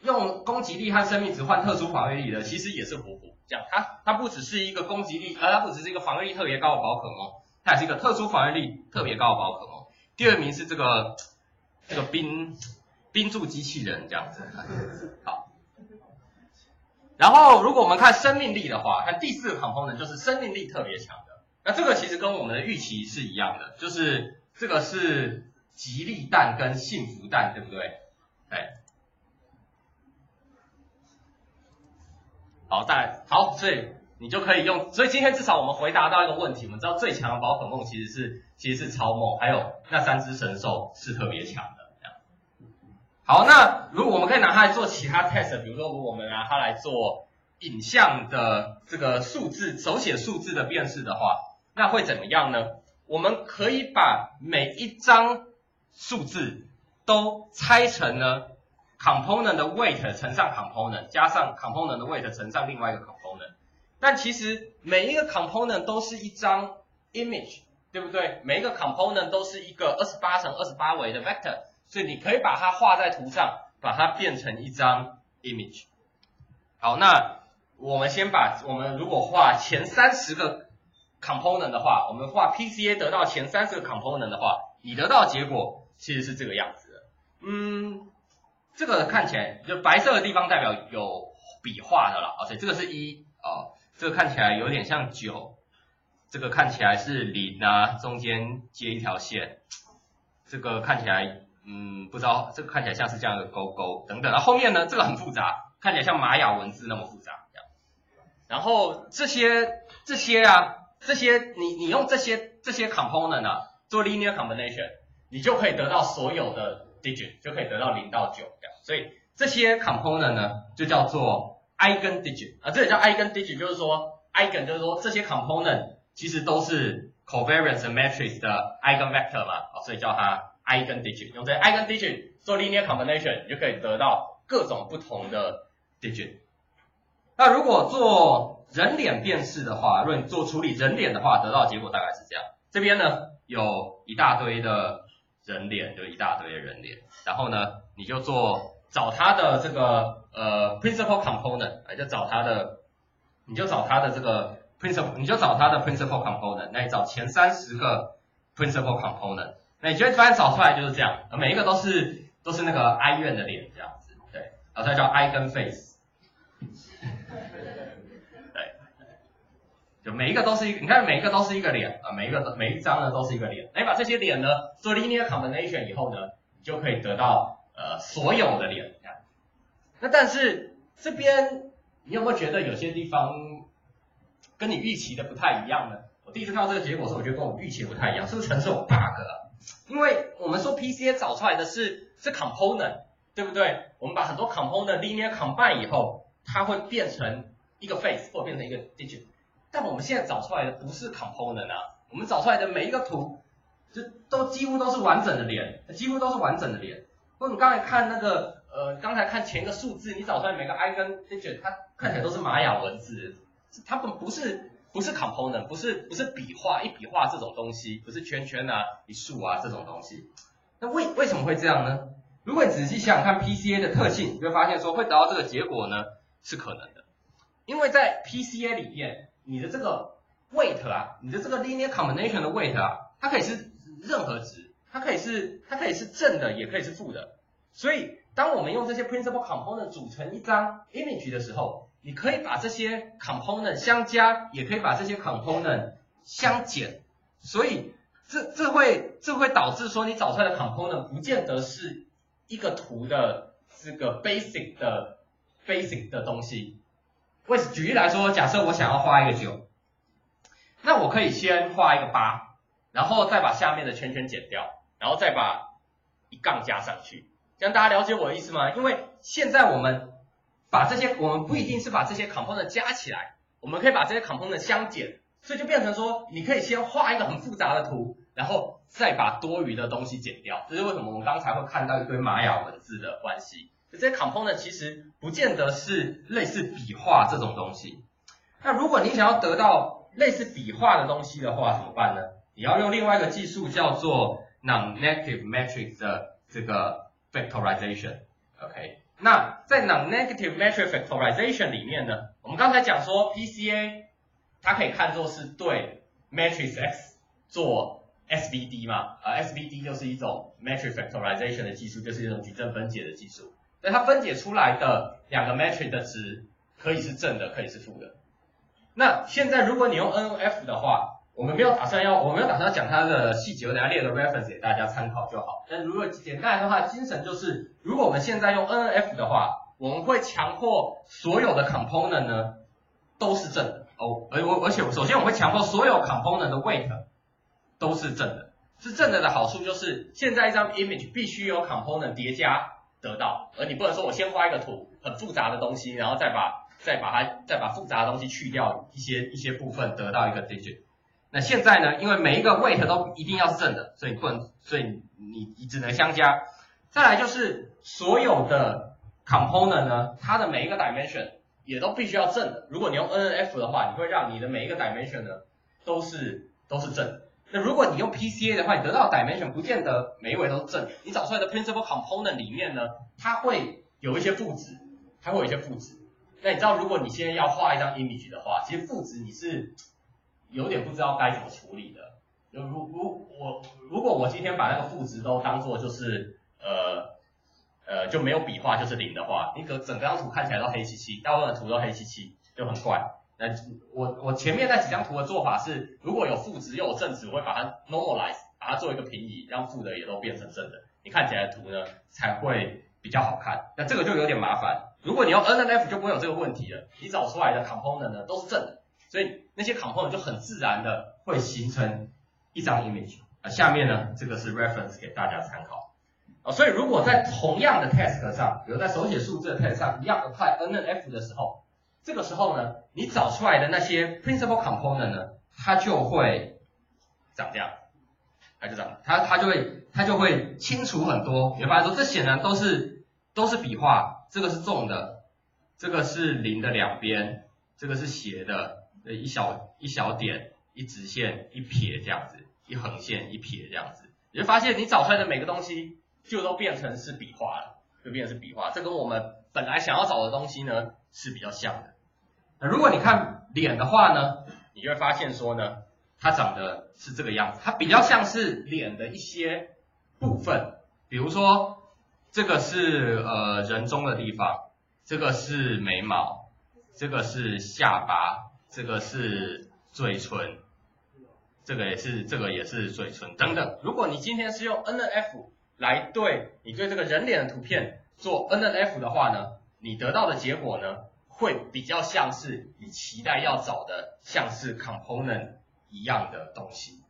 用攻击力和生命值换特殊防御力的，其实也是活虎。这样，它它不只是一个攻击力，呃，它不只是一个防御力特别高的宝可梦，它也是一个特殊防御力特别高的宝可梦。第二名是这个这个冰冰柱机器人这样子。好，然后如果我们看生命力的话，看第四个 component 就是生命力特别强的。那这个其实跟我们的预期是一样的，就是这个是吉利蛋跟幸福蛋，对不对？对。好，再好，所以你就可以用，所以今天至少我们回答到一个问题，我们知道最强的宝可梦其实是其实是超梦，还有那三只神兽是特别强的。这样。好，那如果我们可以拿它来做其他 test， 比如说如果我们拿它来做影像的这个数字手写数字的辨识的话，那会怎么样呢？我们可以把每一张数字都拆成呢component 的 weight 乘上 component 加上 component 的 weight 乘上另外一个 component， 但其实每一个 component 都是一张 image， 对不对？每一个 component 都是一个二十八乘二十八维的 vector， 所以你可以把它画在图上，把它变成一张 image。好，那我们先把我们如果画前三十个 component 的话，我们画 P C A 得到前三十个 component 的话，你得到的结果其实是这个样子的。嗯。这个看起来就白色的地方代表有笔画的了，所以这个是一哦，这个看起来有点像九，这个看起来是零啊，中间接一条线，这个看起来嗯不知道，这个看起来像是这样的勾勾等等，然后后面呢这个很复杂，看起来像玛雅文字那么复杂这样，然后这些这些啊这些你你用这些这些 component 啊做 linear combination， 你就可以得到所有的digit 就可以得到零到九这样，所以这些 component 呢就叫做 eigen digit 啊，这也叫 eigen digit， 就是说 eigen 就是说这些 component 其实都是 covariance matrix 的 eigen vector 嘛，啊，所以叫它 eigen digit， 用这些 eigen digit 做 linear combination 你就可以得到各种不同的 digit。那如果做人脸辨识的话，如果你做处理人脸的话，得到的结果大概是这样，这边呢有一大堆的人脸，就一大堆的人脸，然后呢，你就做找它的这个呃 principal component， 就找它的，你就找它的这个 principal， 你就找它的 principal component， 那你找前三十个 principal component， 那你就会发现找出来就是这样，每一个都是都是那个 I 院的脸这样子，对，然后它叫 eigen face， 对。就每一个都是一个，你看每一个都是一个脸啊，每一个每一张呢都是一个脸。那你把这些脸呢做 linear combination 以后呢，你就可以得到呃所有的脸。那但是这边你有没有觉得有些地方跟你预期的不太一样呢？我第一次看到这个结果的时候，我觉得跟我预期的不太一样，是不是程式有 bug 啊？因为我们说 P C A 找出来的是是 component， 对不对？我们把很多 component linear combine 以后，它会变成一个 face 或者变成一个 digit。但我们现在找出来的不是 component 啊，我们找出来的每一个图，就都几乎都是完整的脸，几乎都是完整的脸。或者你刚才看那个，呃，刚才看前一个数字，你找出来每个 eigen digit， 它看起来都是玛雅文字，它们不是不是 component， 不是不是笔画一笔画这种东西，不是圈圈啊一竖啊这种东西。那为为什么会这样呢？如果你仔细想想看 P C A 的特性，你会发现说会得到这个结果呢是可能的，因为在 P C A 里面。你的这个 weight 啊，你的这个 linear combination 的 weight 啊，它可以是任何值，它可以是它可以是正的，也可以是负的。所以当我们用这些 principal component 组成一张 image 的时候，你可以把这些 component 相加，也可以把这些 component 相减。所以这这会这会导致说你找出来的 component 不见得是一个图的这个 basic 的 basic 的东西。为举例来说，假设我想要画一个九，那我可以先画一个八，然后再把下面的圈圈剪掉，然后再把一杠加上去，这样大家了解我的意思吗？因为现在我们把这些，我们不一定是把这些 component 加起来，我们可以把这些 component 相减，所以就变成说，你可以先画一个很复杂的图，然后再把多余的东西剪掉。这是为什么我们刚才会看到一堆玛雅文字的关系。这些 component 其实不见得是类似笔画这种东西。那如果你想要得到类似笔画的东西的话，怎么办呢？你要用另外一个技术叫做 non-negative matrix 的这个 factorization。OK， 那在 non-negative matrix factorization 里面呢，我们刚才讲说 P C A 它可以看作是对 matrix X 做 S V D 嘛，呃 S V D 就是一种 matrix factorization 的技术，就是一种矩阵分解的技术。所以它分解出来的两个 matrix 的值可以是正的，可以是负的。那现在如果你用 N O F 的话，我们没有打算要，我没有打算讲它的细节，我等下列个 reference 给大家参考就好。但如果简单来说的话，精神就是，如果我们现在用 N O F 的话，我们会强迫所有的 component 呢都是正的哦，而我而且首先我会强迫所有 component 的 weight 都是正的。是正的的好处就是，现在一张 image 必须有 component 叠加得到，而你不能说我先画一个图很复杂的东西，然后再把再把它再把复杂的东西去掉一些一些部分得到一个 digit。那现在呢，因为每一个 weight 都一定要是正的，所以不能，所以你你只能相加。再来就是所有的 component 呢，它的每一个 dimension 也都必须要正的。如果你用 N N F 的话，你会让你的每一个 dimension 呢都是都是正的。那如果你用 P C A 的话，你得到的 dimension 不见得每一位都是正的。你找出来的 principal component 里面呢，它会有一些负值，它会有一些负值。那你知道，如果你现在要画一张 image 的话，其实负值你是有点不知道该怎么处理的。如如我如果我今天把那个负值都当做就是呃呃就没有笔画就是零的话，你可整张图看起来都黑漆漆，大部分的图都黑漆漆，就很怪。那我我前面那几张图的做法是，如果有负值又有正值，我会把它 normalize， 把它做一个平移，让负的也都变成正的，你看起来的图呢才会比较好看。那这个就有点麻烦。如果你用 N N F 就不会有这个问题了，你找出来的 component 呢都是正的，所以那些 component 就很自然的会形成一张 image。啊，下面呢这个是 reference 给大家参考。啊，所以如果在同样的 task 上，比如在手写数字的 task 上一样 apply N N F 的时候，这个时候呢，你找出来的那些 principal component 呢，它就会长这样，它就长，它它就会它就会清楚很多。你会发现说，这显然都是都是笔画，这个是纵的，这个是零的两边，这个是斜的，一小一小点，一直线，一撇这样子，一横线，一撇这样子，你会发现你找出来的每个东西就都变成是笔画了，就变成是笔画。这跟我们本来想要找的东西呢是比较像的。那如果你看脸的话呢，你就会发现说呢，它长得是这个样子，它比较像是脸的一些部分，比如说这个是呃人中的地方，这个是眉毛，这个是下巴，这个是嘴唇，这个也是这个也是嘴唇等等。如果你今天是用 N N F 来对你对这个人脸的图片做 N N F 的话呢，你得到的结果呢会比较像是你期待要找的像是 component 一样的东西。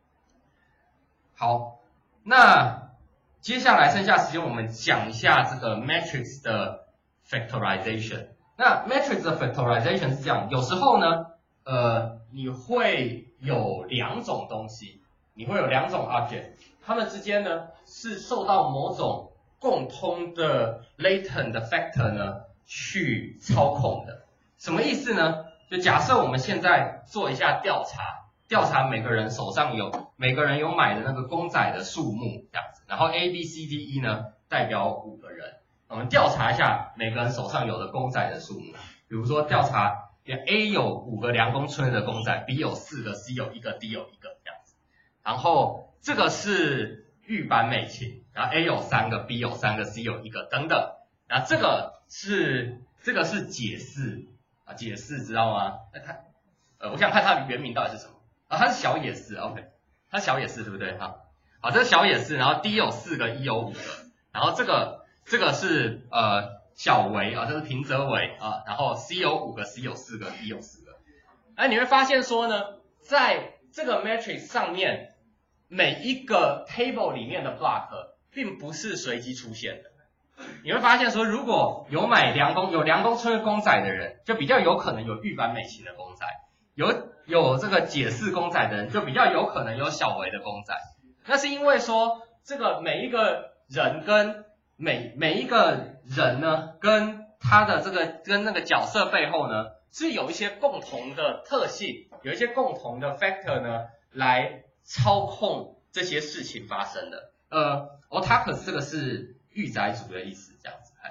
好，那接下来剩下时间我们讲一下这个 matrix 的 factorization。那 matrix 的 factorization 是这样，有时候呢，呃，你会有两种东西，你会有两种 object， 它们之间呢是受到某种共通的 latent 的 factor 呢去操控的。什么意思呢？就假设我们现在做一下调查，调查每个人手上有每个人有买的那个公仔的数目这样子，然后 A B C D E 呢代表五个人，我们调查一下每个人手上有的公仔的数目。比如说调查 A 有五个凉宫春的公仔， B 有四个， C 有一个， D 有一个这样子。然后这个是玉坂美琴，然后 A 有三个， B 有三个， C 有一个等等。然后这个是这个是解释啊，解释知道吗？那它呃，我想看它的原名到底是什么啊？它是小野寺 ，OK， 它是小野寺对不对？哈，好，这是小野寺，然后 D 有四个 ，E 有五个，然后这个这个是呃小维啊，这是平泽维啊，然后 C 有五个 ，C 有四个 ，D 有四个。哎，你会发现说呢，在这个 matrix 上面每一个 table 里面的 block 并不是随机出现的。你会发现说，如果有买凉宫有凉宫春公仔的人，就比较有可能有玉坂美琴的公仔；有有这个解释公仔的人，就比较有可能有小维的公仔。那是因为说，这个每一个人跟每每一个人呢，跟他的这个跟那个角色背后呢，是有一些共同的特性，有一些共同的 factor 呢，来操控这些事情发生的。呃 ，otaku 这个是御宅族的意思，这样子。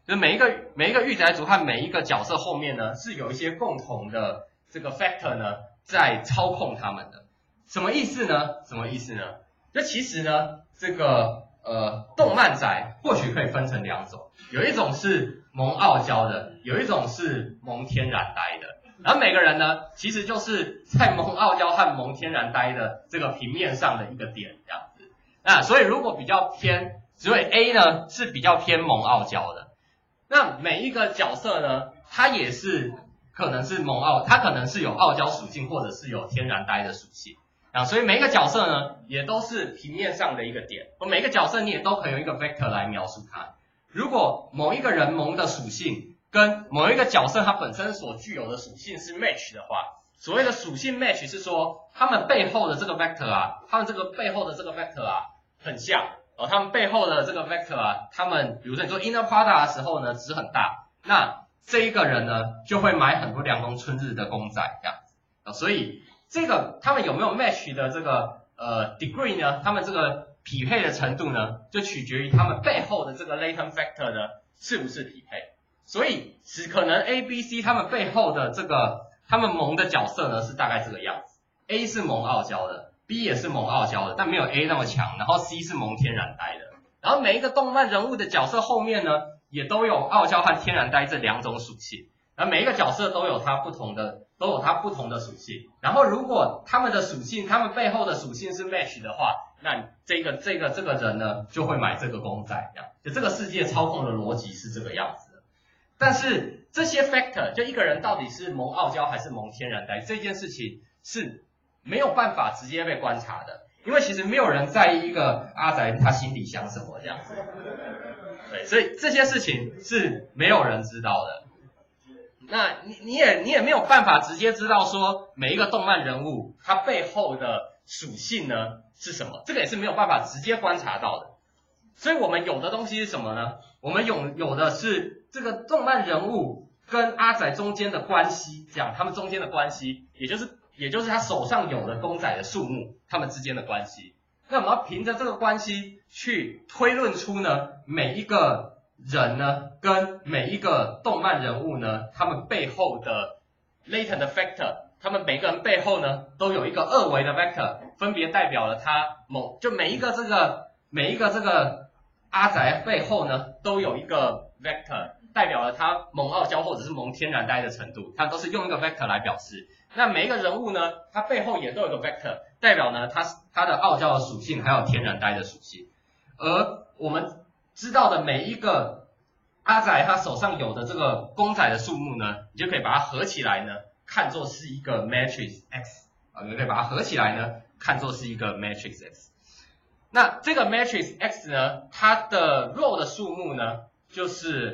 就是每一个每一个御宅族和每一个角色后面呢，是有一些共同的这个 factor 呢，在操控他们的。什么意思呢？什么意思呢？就其实呢，这个呃动漫宅或许可以分成两种，有一种是萌傲娇的，有一种是萌天然呆的。然后每个人呢，其实就是在萌傲娇和萌天然呆的这个平面上的一个点这样子。那所以如果比较偏，所以 A 呢是比较偏萌傲娇的。那每一个角色呢，它也是可能是萌傲，它可能是有傲娇属性，或者是有天然呆的属性。啊，所以每一个角色呢，也都是平面上的一个点。而每一个角色你也都可以用一个 vector 来描述它。如果某一个人萌的属性跟某一个角色它本身所具有的属性是 match 的话，所谓的属性 match 是说，他们背后的这个 vector 啊，他们这个背后的这个 vector 啊，很像哦，他们背后的这个 vector 啊，他们比如说你做 inner product 的时候呢，值很大，那这一个人呢就会买很多凉宫春日的公仔这样子啊，所以这个他们有没有 match 的这个呃 degree 呢？他们这个匹配的程度呢，就取决于他们背后的这个 latent factor 呢是不是匹配。所以只可能 A、B、C 他们背后的这个他们萌的角色呢是大概这个样子。A 是萌傲娇的 ，B 也是萌傲娇的，但没有 A 那么强。然后 C 是萌天然呆的。然后每一个动漫人物的角色后面呢，也都有傲娇和天然呆这两种属性。而每一个角色都有它不同的，都有它不同的属性。然后如果他们的属性，他们背后的属性是 match 的话，那这个这个这个人呢，就会买这个公仔，这样。就这个世界操控的逻辑是这个样子的。但是这些 factor， 就一个人到底是萌傲娇还是萌天然呆，这件事情是没有办法直接被观察的，因为其实没有人在意一个阿宅他心里想什么这样子。对，所以这些事情是没有人知道的。那你你也你也没有办法直接知道说每一个动漫人物他背后的属性呢是什么，这个也是没有办法直接观察到的。所以我们有的东西是什么呢？我们有有的是这个动漫人物跟阿仔中间的关系，这样他们中间的关系，也就是也就是他手上有的公仔的数目，他们之间的关系。那我们要凭着这个关系去推论出呢每一个人呢跟每一个动漫人物呢他们背后的 latent factor， 他们每个人背后呢都有一个二维的 vector， 分别代表了他某就每一个这个每一个这个阿宅背后呢都有一个 vector， 代表了他萌傲娇或者是萌天然呆的程度，他都是用一个 vector 来表示。那每一个人物呢他背后也都有一个 vector， 代表呢他他的傲娇的属性还有天然呆的属性。而我们知道的每一个阿仔他手上有的这个公仔的数目呢，你就可以把它合起来呢看作是一个 matrix X 啊，你可以把它合起来呢看作是一个 matrix X。那这个 matrix X 呢，它的 row 的数目呢就是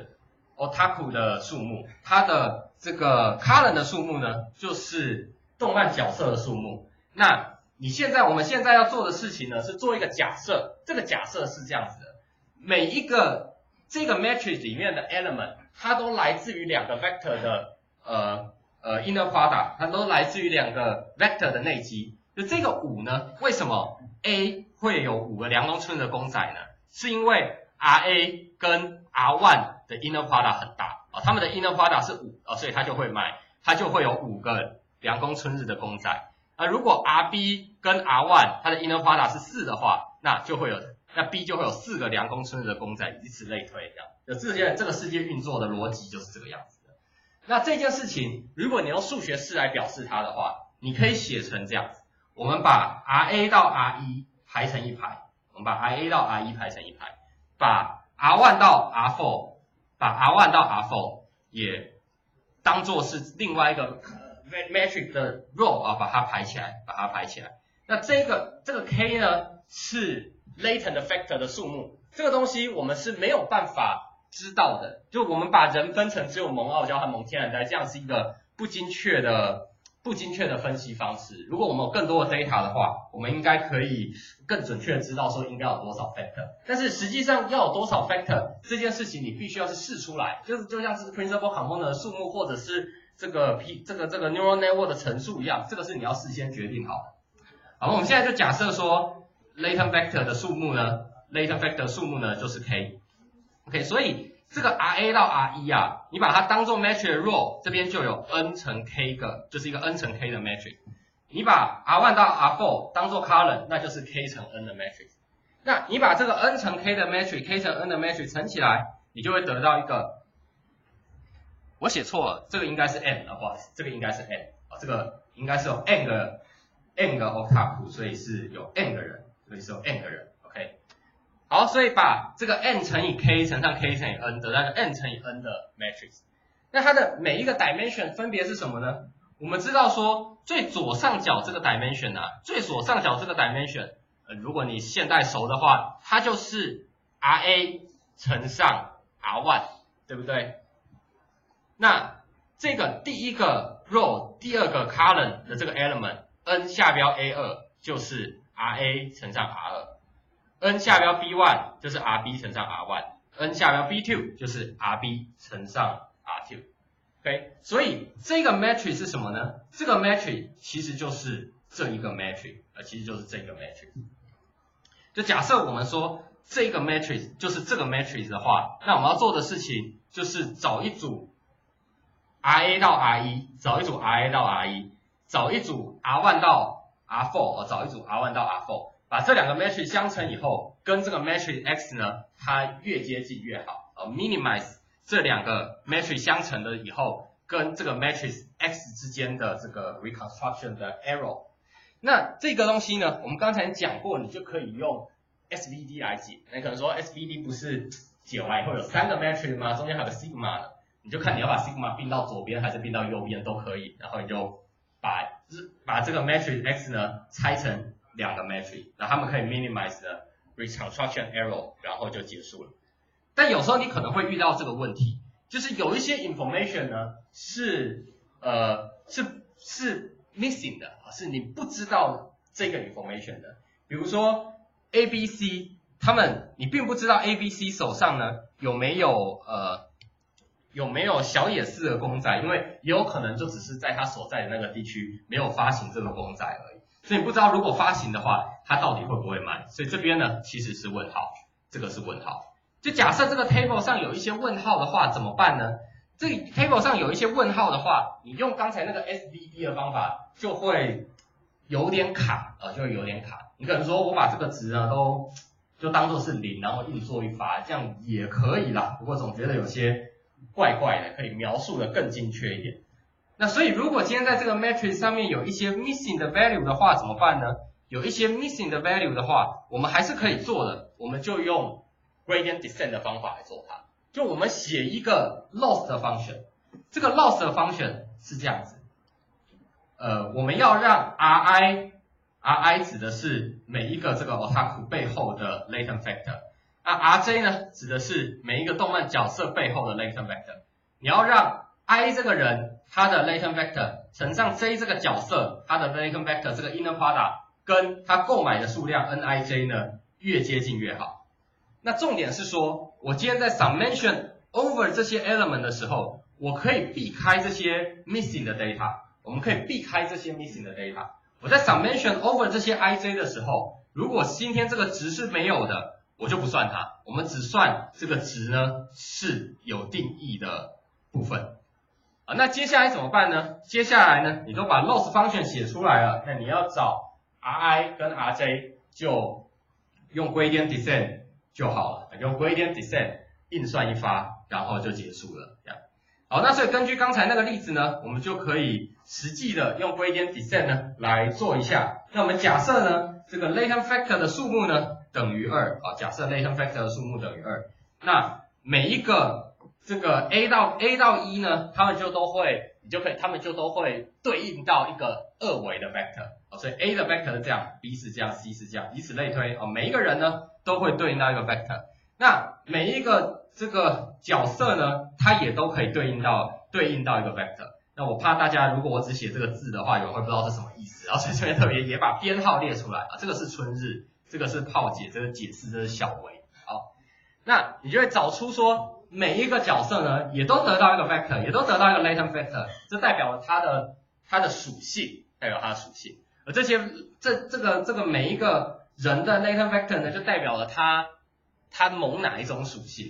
otaku 的数目，它的这个 color 的数目呢就是动漫角色的数目。那你现在我们现在要做的事情呢是做一个假设，这个假设是这样子的，每一个这个 matrix 里面的 element 它都来自于两个 vector 的呃呃 inner product， 它都来自于两个 vector 的内积。就这个五呢，为什么 A 会有五个凉宫春的公仔呢？是因为 R A 跟 R 一 的 inner product 很大啊、哦，他们的 inner product 是五啊、哦，所以它就会买，它就会有五个凉宫春日的公仔。那如果 R B 跟 R 一 它的 inner product 是四的话，那就会有那 B 就会有四个凉宫春日的公仔，以此类推，这样。就这件这个世界运作的逻辑就是这个样子的。那这件事情，如果你用数学式来表示它的话，你可以写成这样子。我们把 R A 到 R 一 排成一排，我们把 R A 到 R 一 排成一排，把 R 一 到 R 四， 把 R 一 到 R 四 也当作是另外一个 matrix 的 row 啊，把它排起来，把它排起来。那这个这个 K 呢是 latent factor 的数目，这个东西我们是没有办法知道的。就我们把人分成只有萌傲娇和萌天然呆，这样是一个不精确的。不精确的分析方式，如果我们有更多的 data 的话，我们应该可以更准确的知道说应该有多少 factor。但是实际上要有多少 factor 这件事情，你必须要是试出来，就是就像是 principal component 的数目或者是这个 P 这个这个 neural network 的乘数一样，这个是你要事先决定好的。好，我们现在就假设说 latent factor 的数目呢 ，latent factor 数目呢就是 k。OK， 所以这个 R A 到 R 一 啊，你把它当做 matrix 的 row， 这边就有 n 乘 k 个，就是一个 n 乘 k 的 matrix。你把 R 一 到 R 四 当做 column， 那就是 k 乘 n 的 matrix。那你把这个 n 乘 k 的 matrix，k 乘 n 的 matrix 乘起来，你就会得到一个，我写错了，这个应该是 n 啊，不好意思，这个应该是 n 啊，这个应该是有 n 个 n 个 octa， 所以是有 n 个人，所以是有 n 个人 ，OK。好，所以把这个 n 乘以 k 乘上 k 乘以 n， 得到一个 n 乘以 n 的 matrix。那它的每一个 dimension 分别是什么呢？我们知道说最左上角这个 dimension 啊，最左上角这个 dimension， 呃，如果你现代熟的话，它就是 R A 乘上 R 一， 对不对？那这个第一个 row， 第二个 column 的这个 element n 下标 A 二 就是 R A 乘上 R 二。n 下标 B 一 就是 R B 乘上 R 一 ，n 下标 B 二 就是 R B 乘上 R 二。OK， 所以这个 matrix 是什么呢？这个 matrix 其实就是这一个 matrix， 呃，其实就是这个 matrix。就假设我们说这个 matrix 就是这个 matrix 的话，那我们要做的事情就是找一组 R A 到 R 一， 找一组 R A 到 R 一， 找一组 R 一 到 R 四， 呃，找一组 R 一 到 R 四。把这两个 matrix 相乘以后，跟这个 matrix x 呢，它越接近越好。呃 ，minimize 这两个 matrix 相乘了以后，跟这个 matrix x 之间的这个 reconstruction 的 error。那这个东西呢，我们刚才讲过，你就可以用 S V D 来解。那可能说 S V D 不是解完以后有三个 matrix 吗？中间还有个 sigma 的，你就看你要把 sigma 并到左边还是并到右边都可以。然后你就把把这个 matrix x 呢拆成两个 matrix， 然后它们可以 minimize 的 reconstruction error， 然后就结束了。但有时候你可能会遇到这个问题，就是有一些 information 呢是呃是是 missing 的，是你不知道这个 information 的。比如说 A、B、C， 他们你并不知道 A、B、C 手上呢有没有呃有没有小野寺的公仔，因为也有可能就只是在他所在的那个地区没有发行这个公仔而已。所以你不知道如果发行的话，它到底会不会卖？所以这边呢，其实是问号，这个是问号。就假设这个 table 上有一些问号的话，怎么办呢？这个 table 上有一些问号的话，你用刚才那个 S V D 的方法就会有点卡啊、呃，就会有点卡。你可能说我把这个值呢都就当做是零，然后硬做一发，这样也可以啦。不过总觉得有些怪怪的，可以描述的更精确一点。那所以如果今天在这个 matrix 上面有一些 missing 的 value 的话怎么办呢？有一些 missing 的 value 的话，我们还是可以做的，我们就用 gradient descent 的方法来做它。就我们写一个 loss 的 function， 这个 loss 的 function 是这样子，呃，我们要让 Ri Ri 指的是每一个这个 otaku 背后的 latent factor， 那 Rj 呢指的是每一个动漫角色背后的 latent factor。你要让 I 这个人他的 latent vector 乘上 J 这个角色他的 latent vector 这个 inner product 跟他购买的数量 Nij 呢越接近越好。那重点是说，我今天在 summation over 这些 element 的时候，我可以避开这些 missing 的 data， 我们可以避开这些 missing 的 data。我在 summation over 这些 Ij 的时候，如果今天这个值是没有的，我就不算它，我们只算这个值呢是有定义的部分。啊，那接下来怎么办呢？接下来呢，你都把 loss function 写出来了，那你要找 Ri 跟 Rj 就用 gradient descent 就好了，用 gradient descent 硬算一发，然后就结束了。这样，好，那所以根据刚才那个例子呢，我们就可以实际的用 gradient descent 呢来做一下。那我们假设呢，这个 latent factor 的数目呢等于二，啊，假设 latent factor 的数目等于二，那每一个这个 A 到 A 到一呢，他们就都会，你就可以，他们就都会对应到一个二维的 vector， 哦，所以 A 的 vector 是这样 ，B 是这样 ，C 是这样，以此类推，哦，每一个人呢都会对应到一个 vector。那每一个这个角色呢，它也都可以对应到对应到一个 vector。那我怕大家如果我只写这个字的话，有人会不知道是什么意思，然后所以这边特别也把编号列出来啊，这个是春日，这个是炮姐，这个解释，这是小维。好，那你就会找出说。每一个角色呢，也都得到一个 vector， 也都得到一个 latent vector， 这代表了它的它的属性，代表它的属性。而这些这这个这个每一个人的 latent vector 呢，就代表了它它某哪一种属性。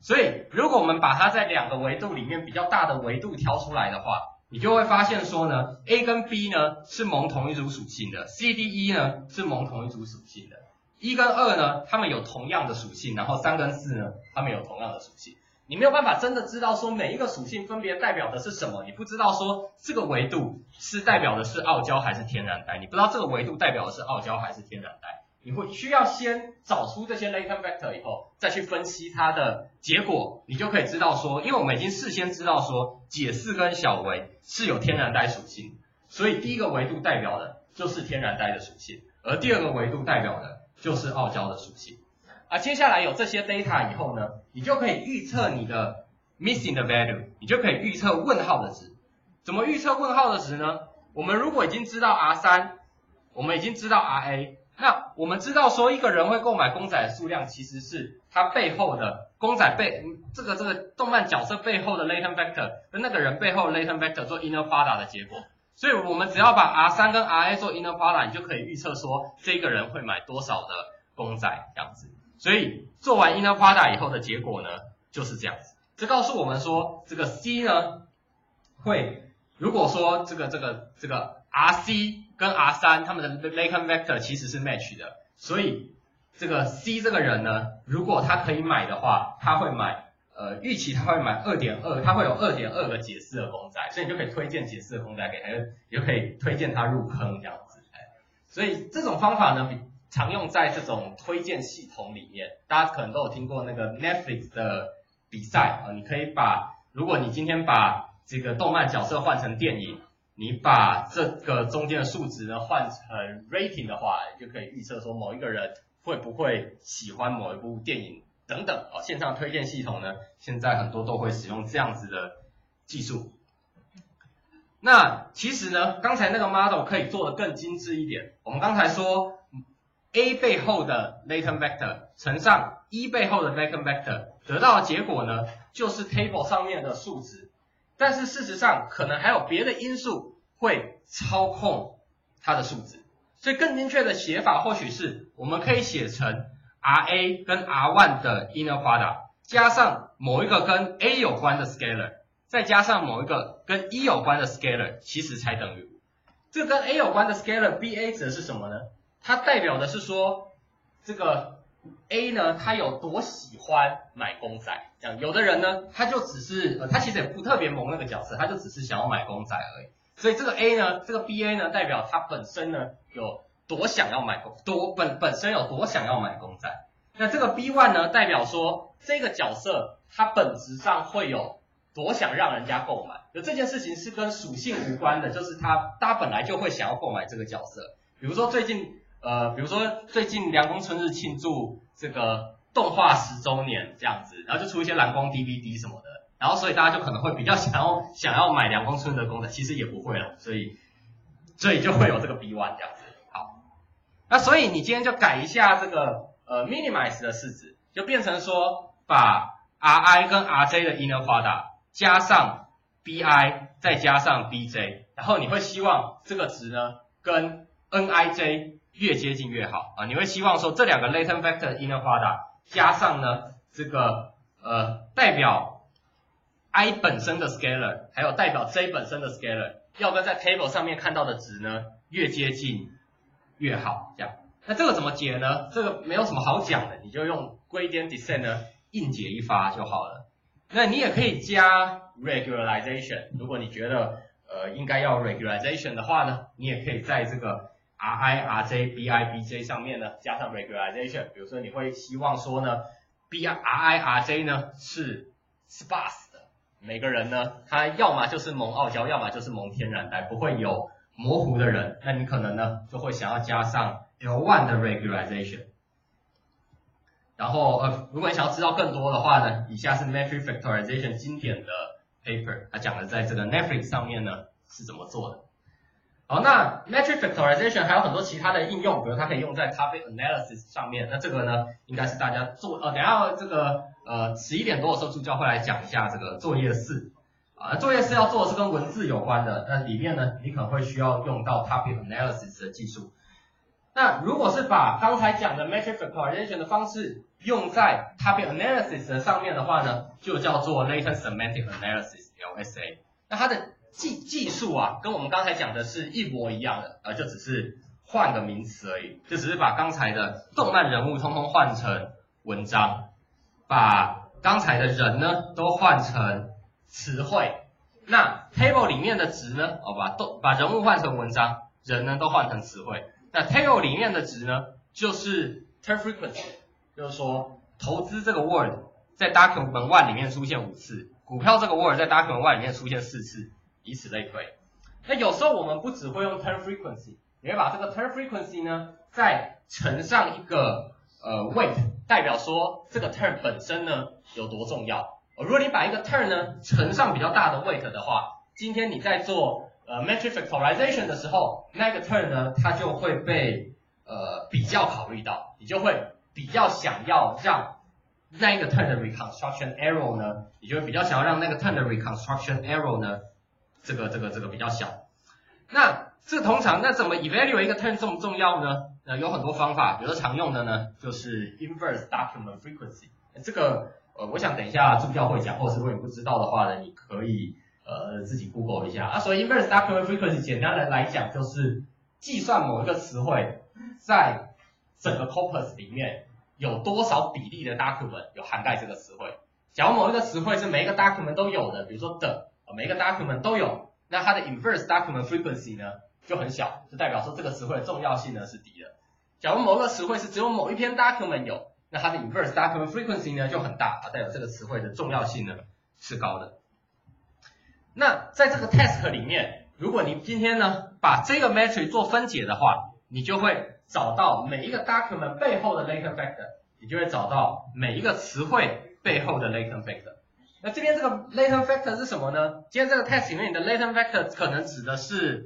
所以如果我们把它在两个维度里面比较大的维度挑出来的话，你就会发现说呢 ，A 跟 B 呢是蒙同一组属性的 ，C、D、E 呢是蒙同一组属性的，一跟二呢它们有同样的属性，然后三跟四呢它们有同样的属性。你没有办法真的知道说每一个属性分别代表的是什么，你不知道说这个维度是代表的是傲娇还是天然呆，你不知道这个维度代表的是傲娇还是天然呆，你会需要先找出这些 latent vector 以后，再去分析它的结果，你就可以知道说，因为我们已经事先知道说解四跟小维是有天然呆属性，所以第一个维度代表的就是天然呆的属性，而第二个维度代表的就是傲娇的属性。啊，接下来有这些 data 以后呢，你就可以预测你的 missing 的 value， 你就可以预测问号的值。怎么预测问号的值呢？我们如果已经知道 R 三， 我们已经知道 R A， 那我们知道说一个人会购买公仔的数量其实是他背后的公仔背这个这个动漫角色背后的 latent vector 跟那个人背后的 latent vector 做 inner product 的结果。所以我们只要把 R 三 跟 R A 做 inner product， 你就可以预测说这个人会买多少的公仔这样子。所以做完 inner product 以后的结果呢，就是这样子。这告诉我们说，这个 C 呢，会如果说这个这个这个 R C 跟 R 三 他们的 latent vector 其实是 match 的，所以这个 C 这个人呢，如果他可以买的话，他会买呃预期他会买 二点二， 他会有 二点二 个解释的公仔，所以你就可以推荐解释的公仔给他，也就可以推荐他入坑这样子。所以这种方法呢，比常用在这种推荐系统里面，大家可能都有听过那个 Netflix 的比赛啊，你可以把，如果你今天把这个动漫角色换成电影，你把这个中间的数值呢换成 rating 的话，你就可以预测说某一个人会不会喜欢某一部电影等等啊。线上推荐系统呢，现在很多都会使用这样子的技术。那其实呢，刚才那个 model 可以做得更精致一点。我们刚才说 A 背后的 latent vector 乘上 E 背后的 latent vector 得到的结果呢，就是 table 上面的数值。但是事实上，可能还有别的因素会操控它的数值。所以更精确的写法或许是，我们可以写成 R A 跟 R 一 的 inner product 加上某一个跟 A 有关的 scalar， 再加上某一个跟 E 有关的 scalar， 其实才等于五。这个跟 A 有关的 scalar B A 指的是什么呢？它代表的是说，这个 A 呢，他有多喜欢买公仔。这样，有的人呢，他就只是，呃，他其实也不特别萌那个角色，他就只是想要买公仔而已。所以这个 A 呢，这个 B A 呢，代表他本身呢有多想要买公，多本本身有多想要买公仔。那这个 B 一 呢，代表说这个角色他本质上会有多想让人家购买。就这件事情是跟属性无关的，就是他他本来就会想要购买这个角色。比如说最近。呃，比如说最近凉宫春日庆祝这个动画十周年这样子，然后就出一些蓝光 D V D 什么的，然后所以大家就可能会比较想要想要买凉宫春日的公仔，其实也不会了，所以所以就会有这个 B 一 这样子。好，那所以你今天就改一下这个呃 minimize 的式子，就变成说把 R I 跟 R J 的 inner product 加上 B I 再加上 B J， 然后你会希望这个值呢跟 N I J越接近越好啊！你会希望说这两个 latent vector inner product 加上呢这个呃代表 I 本身的 scalar， 还有代表 J 本身的 scalar， 要跟在 table 上面看到的值呢越接近越好。这样，那这个怎么解呢？这个没有什么好讲的，你就用 gradient descent 呢硬解一发就好了。那你也可以加 regularization， 如果你觉得呃应该要 regularization 的话呢，你也可以在这个R I、R J、B I、B J 上面呢加上 regularization， 比如说你会希望说呢 B I、R I、R J 呢是 sparse 的，每个人呢他要么就是萌傲娇，要么就是萌天然呆，不会有模糊的人，那你可能呢就会想要加上 L 一 的 regularization。然后呃，如果你想要知道更多的话呢，以下是 metric factorization 经典的 paper， 它讲的在这个 Netflix 上面呢是怎么做的。好，那 metric factorization 还有很多其他的应用，比如它可以用在 topic analysis 上面。那这个呢，应该是大家做呃，等一下这个呃十一点多的时候，助教会来讲一下这个作业四啊。作业四要做的是跟文字有关的，那里面呢，你可能会需要用到 topic analysis 的技术。 那如果是把刚才讲的 matrix factorization 的方式用在 topic analysis 的上面的话呢，就叫做 latent semantic analysis L S A。那它的技技术啊，跟我们刚才讲的是一模一样的，呃，就只是换个名词而已，就只是把刚才的动漫人物通通换成文章，把刚才的人呢都换成词汇。那 table 里面的值呢，哦，把都把人物换成文章，人呢都换成词汇。那 table 里面的值呢，就是 term frequency， 就是说投资这个 word 在 document one 里面出现五次，股票这个 word 在 document one 里面出现四次，以此类推。那有时候我们不只会用 term frequency， 你会把这个 term frequency 呢再乘上一个呃 weight， 代表说这个 term 本身呢有多重要。如果你把一个 term 呢乘上比较大的 weight 的话，今天你在做呃 matrix factorization 的时候，那个 term 呢它就会被呃比较考虑到，你就会比较想要让那一个 term 的 reconstruction error 呢，你就会比较想要让那个 term 的 reconstruction error 呢这个这个这个比较小。那这通常那怎么 evaluate 一个 term 重不重要呢？呃有很多方法，比如说常用的呢就是 inverse document frequency， 这个呃，我想等一下助教会讲，或者是如果你不知道的话呢，你可以呃自己 Google 一下啊。所以 inverse document frequency 简单的来讲就是计算某一个词汇在整个 corpus 里面有多少比例的 document 有涵盖这个词汇。假如某一个词汇是每一个 document 都有的，比如说的，每一个 document 都有，那它的 inverse document frequency 呢就很小，就代表说这个词汇的重要性呢是低的。假如某个词汇是只有某一篇 document 有，那它的 inverse document frequency 呢就很大，代表这个词汇的重要性呢是高的。那在这个 task 里面，如果你今天呢把这个 matrix 做分解的话，你就会找到每一个 document 背后的 latent factor， 你就会找到每一个词汇背后的 latent factor。那这边这个 latent factor 是什么呢？今天这个 task 里面你的 latent factor 可能指的是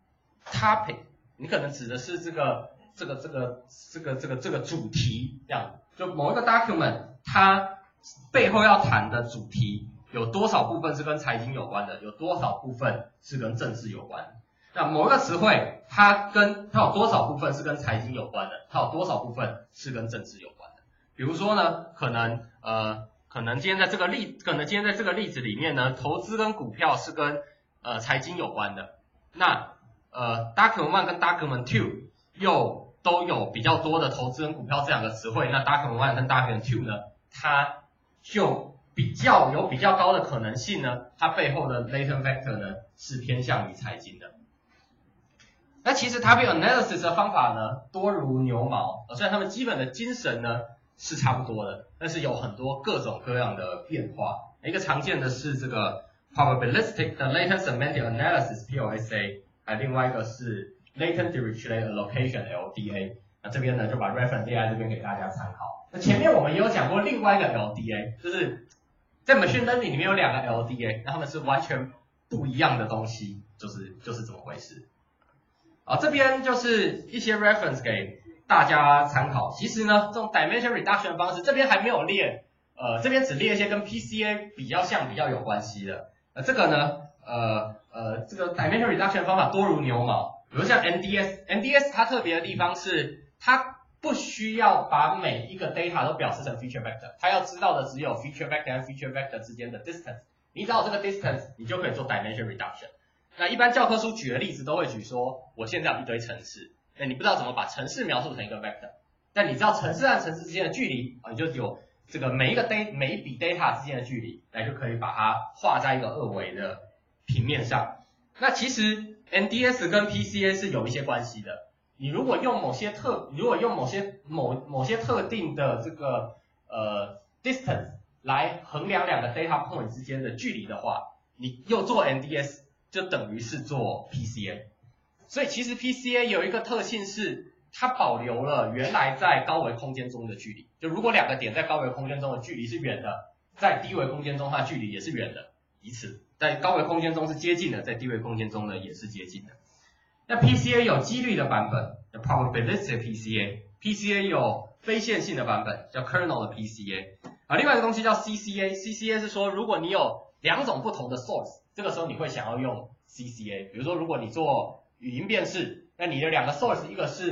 topic， 你可能指的是这个这个这个这个这个这个主题，这样。就某一个 document 它背后要谈的主题有多少部分是跟财经有关的，有多少部分是跟政治有关的。那某一个词汇它跟它有多少部分是跟财经有关的，它有多少部分是跟政治有关的。比如说呢，可能呃可能今天在这个例可能今天在这个例子里面呢，投资跟股票是跟呃财经有关的。那呃 document one 跟 document two 又都有比较多的投资跟股票这两个词汇，那 document one 跟 document two 呢，它就比较有比较高的可能性呢，它背后的 latent factor 呢是偏向于财经的。那其实 topic analysis 的方法呢多如牛毛，虽然它们基本的精神呢是差不多的，但是有很多各种各样的变化。一个常见的是这个 probabilistic 的 latent semantic analysis P O S A， 还有另外一个是Latent Dirichlet Allocation L D A， 那这边呢就把 reference 列在这边给大家参考。那前面我们也有讲过另外一个 L D A， 就是在 machine learning 里面有两个 L D A， 那它们是完全不一样的东西，就是就是怎么回事。好，这边就是一些 reference 给大家参考。其实呢，这种 dimension reduction 的方式，这边还没有列，呃，这边只列一些跟 P C A 比较像、比较有关系的。呃，这个呢，呃呃，这个 dimension reduction 的方法多如牛毛。比如像 N D S，N D S 它特别的地方是，它不需要把每一个 data 都表示成 feature vector， 它要知道的只有 feature vector 和 feature vector 之间的 distance， 你只要有这个 distance， 你就可以做 dimension reduction。那一般教科书举的例子都会举说，我现在有一堆程式，那你不知道怎么把程式描述成一个 vector， 但你知道程式和程式之间的距离，你就有这个每一个 data 每一笔 data 之间的距离，那就可以把它画在一个二维的平面上。那其实 N D S 跟 P C A 是有一些关系的。你如果用某些特，如果用某些某某些特定的这个呃 distance 来衡量两个 data point 之间的距离的话，你又做 N D S 就等于是做 P C A。所以其实 P C A 有一个特性是，它保留了原来在高维空间中的距离。就如果两个点在高维空间中的距离是远的，在低维空间中它的距离也是远的，以此在高维空间中是接近的，在低维空间中呢也是接近的。那 P C A 有几率的版本，叫 probabilistic P C A，P C A 有非线性的版本，叫 kernel 的 P C A。啊，另外一个东西叫 C C A，C C A 是说如果你有两种不同的 source， 这个时候你会想要用 C C A。比如说如果你做语音辨识，那你的两个 source， 一个是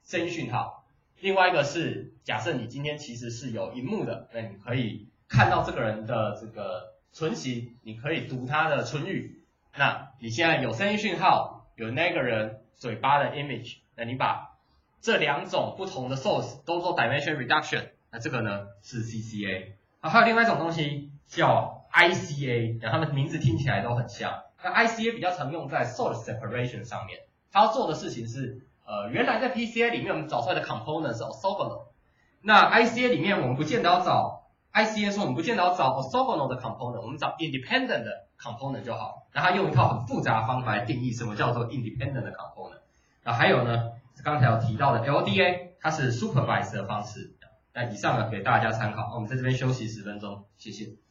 声音讯号，另外一个是假设你今天其实是有荧幕的，那你可以看到这个人的这个唇形，你可以读他的唇语。那你现在有声音讯号，有那个人嘴巴的 image， 那你把这两种不同的 source 都做 dimension reduction， 那这个呢是 C C A。啊，还有另外一种东西叫 I C A， 那它们名字听起来都很像。那 I C A 比较常用在 source separation 上面，它要做的事情是，呃，原来在 P C A 里面我们找出来的 component 是 orthogonal， 那 I C A 里面我们不见得要找 I C A 说我们不见得要找 orthogonal 的 component， 我们找 independent 的 component 就好。那它用一套很复杂的方法来定义什么叫做 independent 的 component。那还有呢，刚才有提到的 L D A， 它是 supervised 的方式。那以上呢给大家参考，我们在这边休息十分钟，谢谢。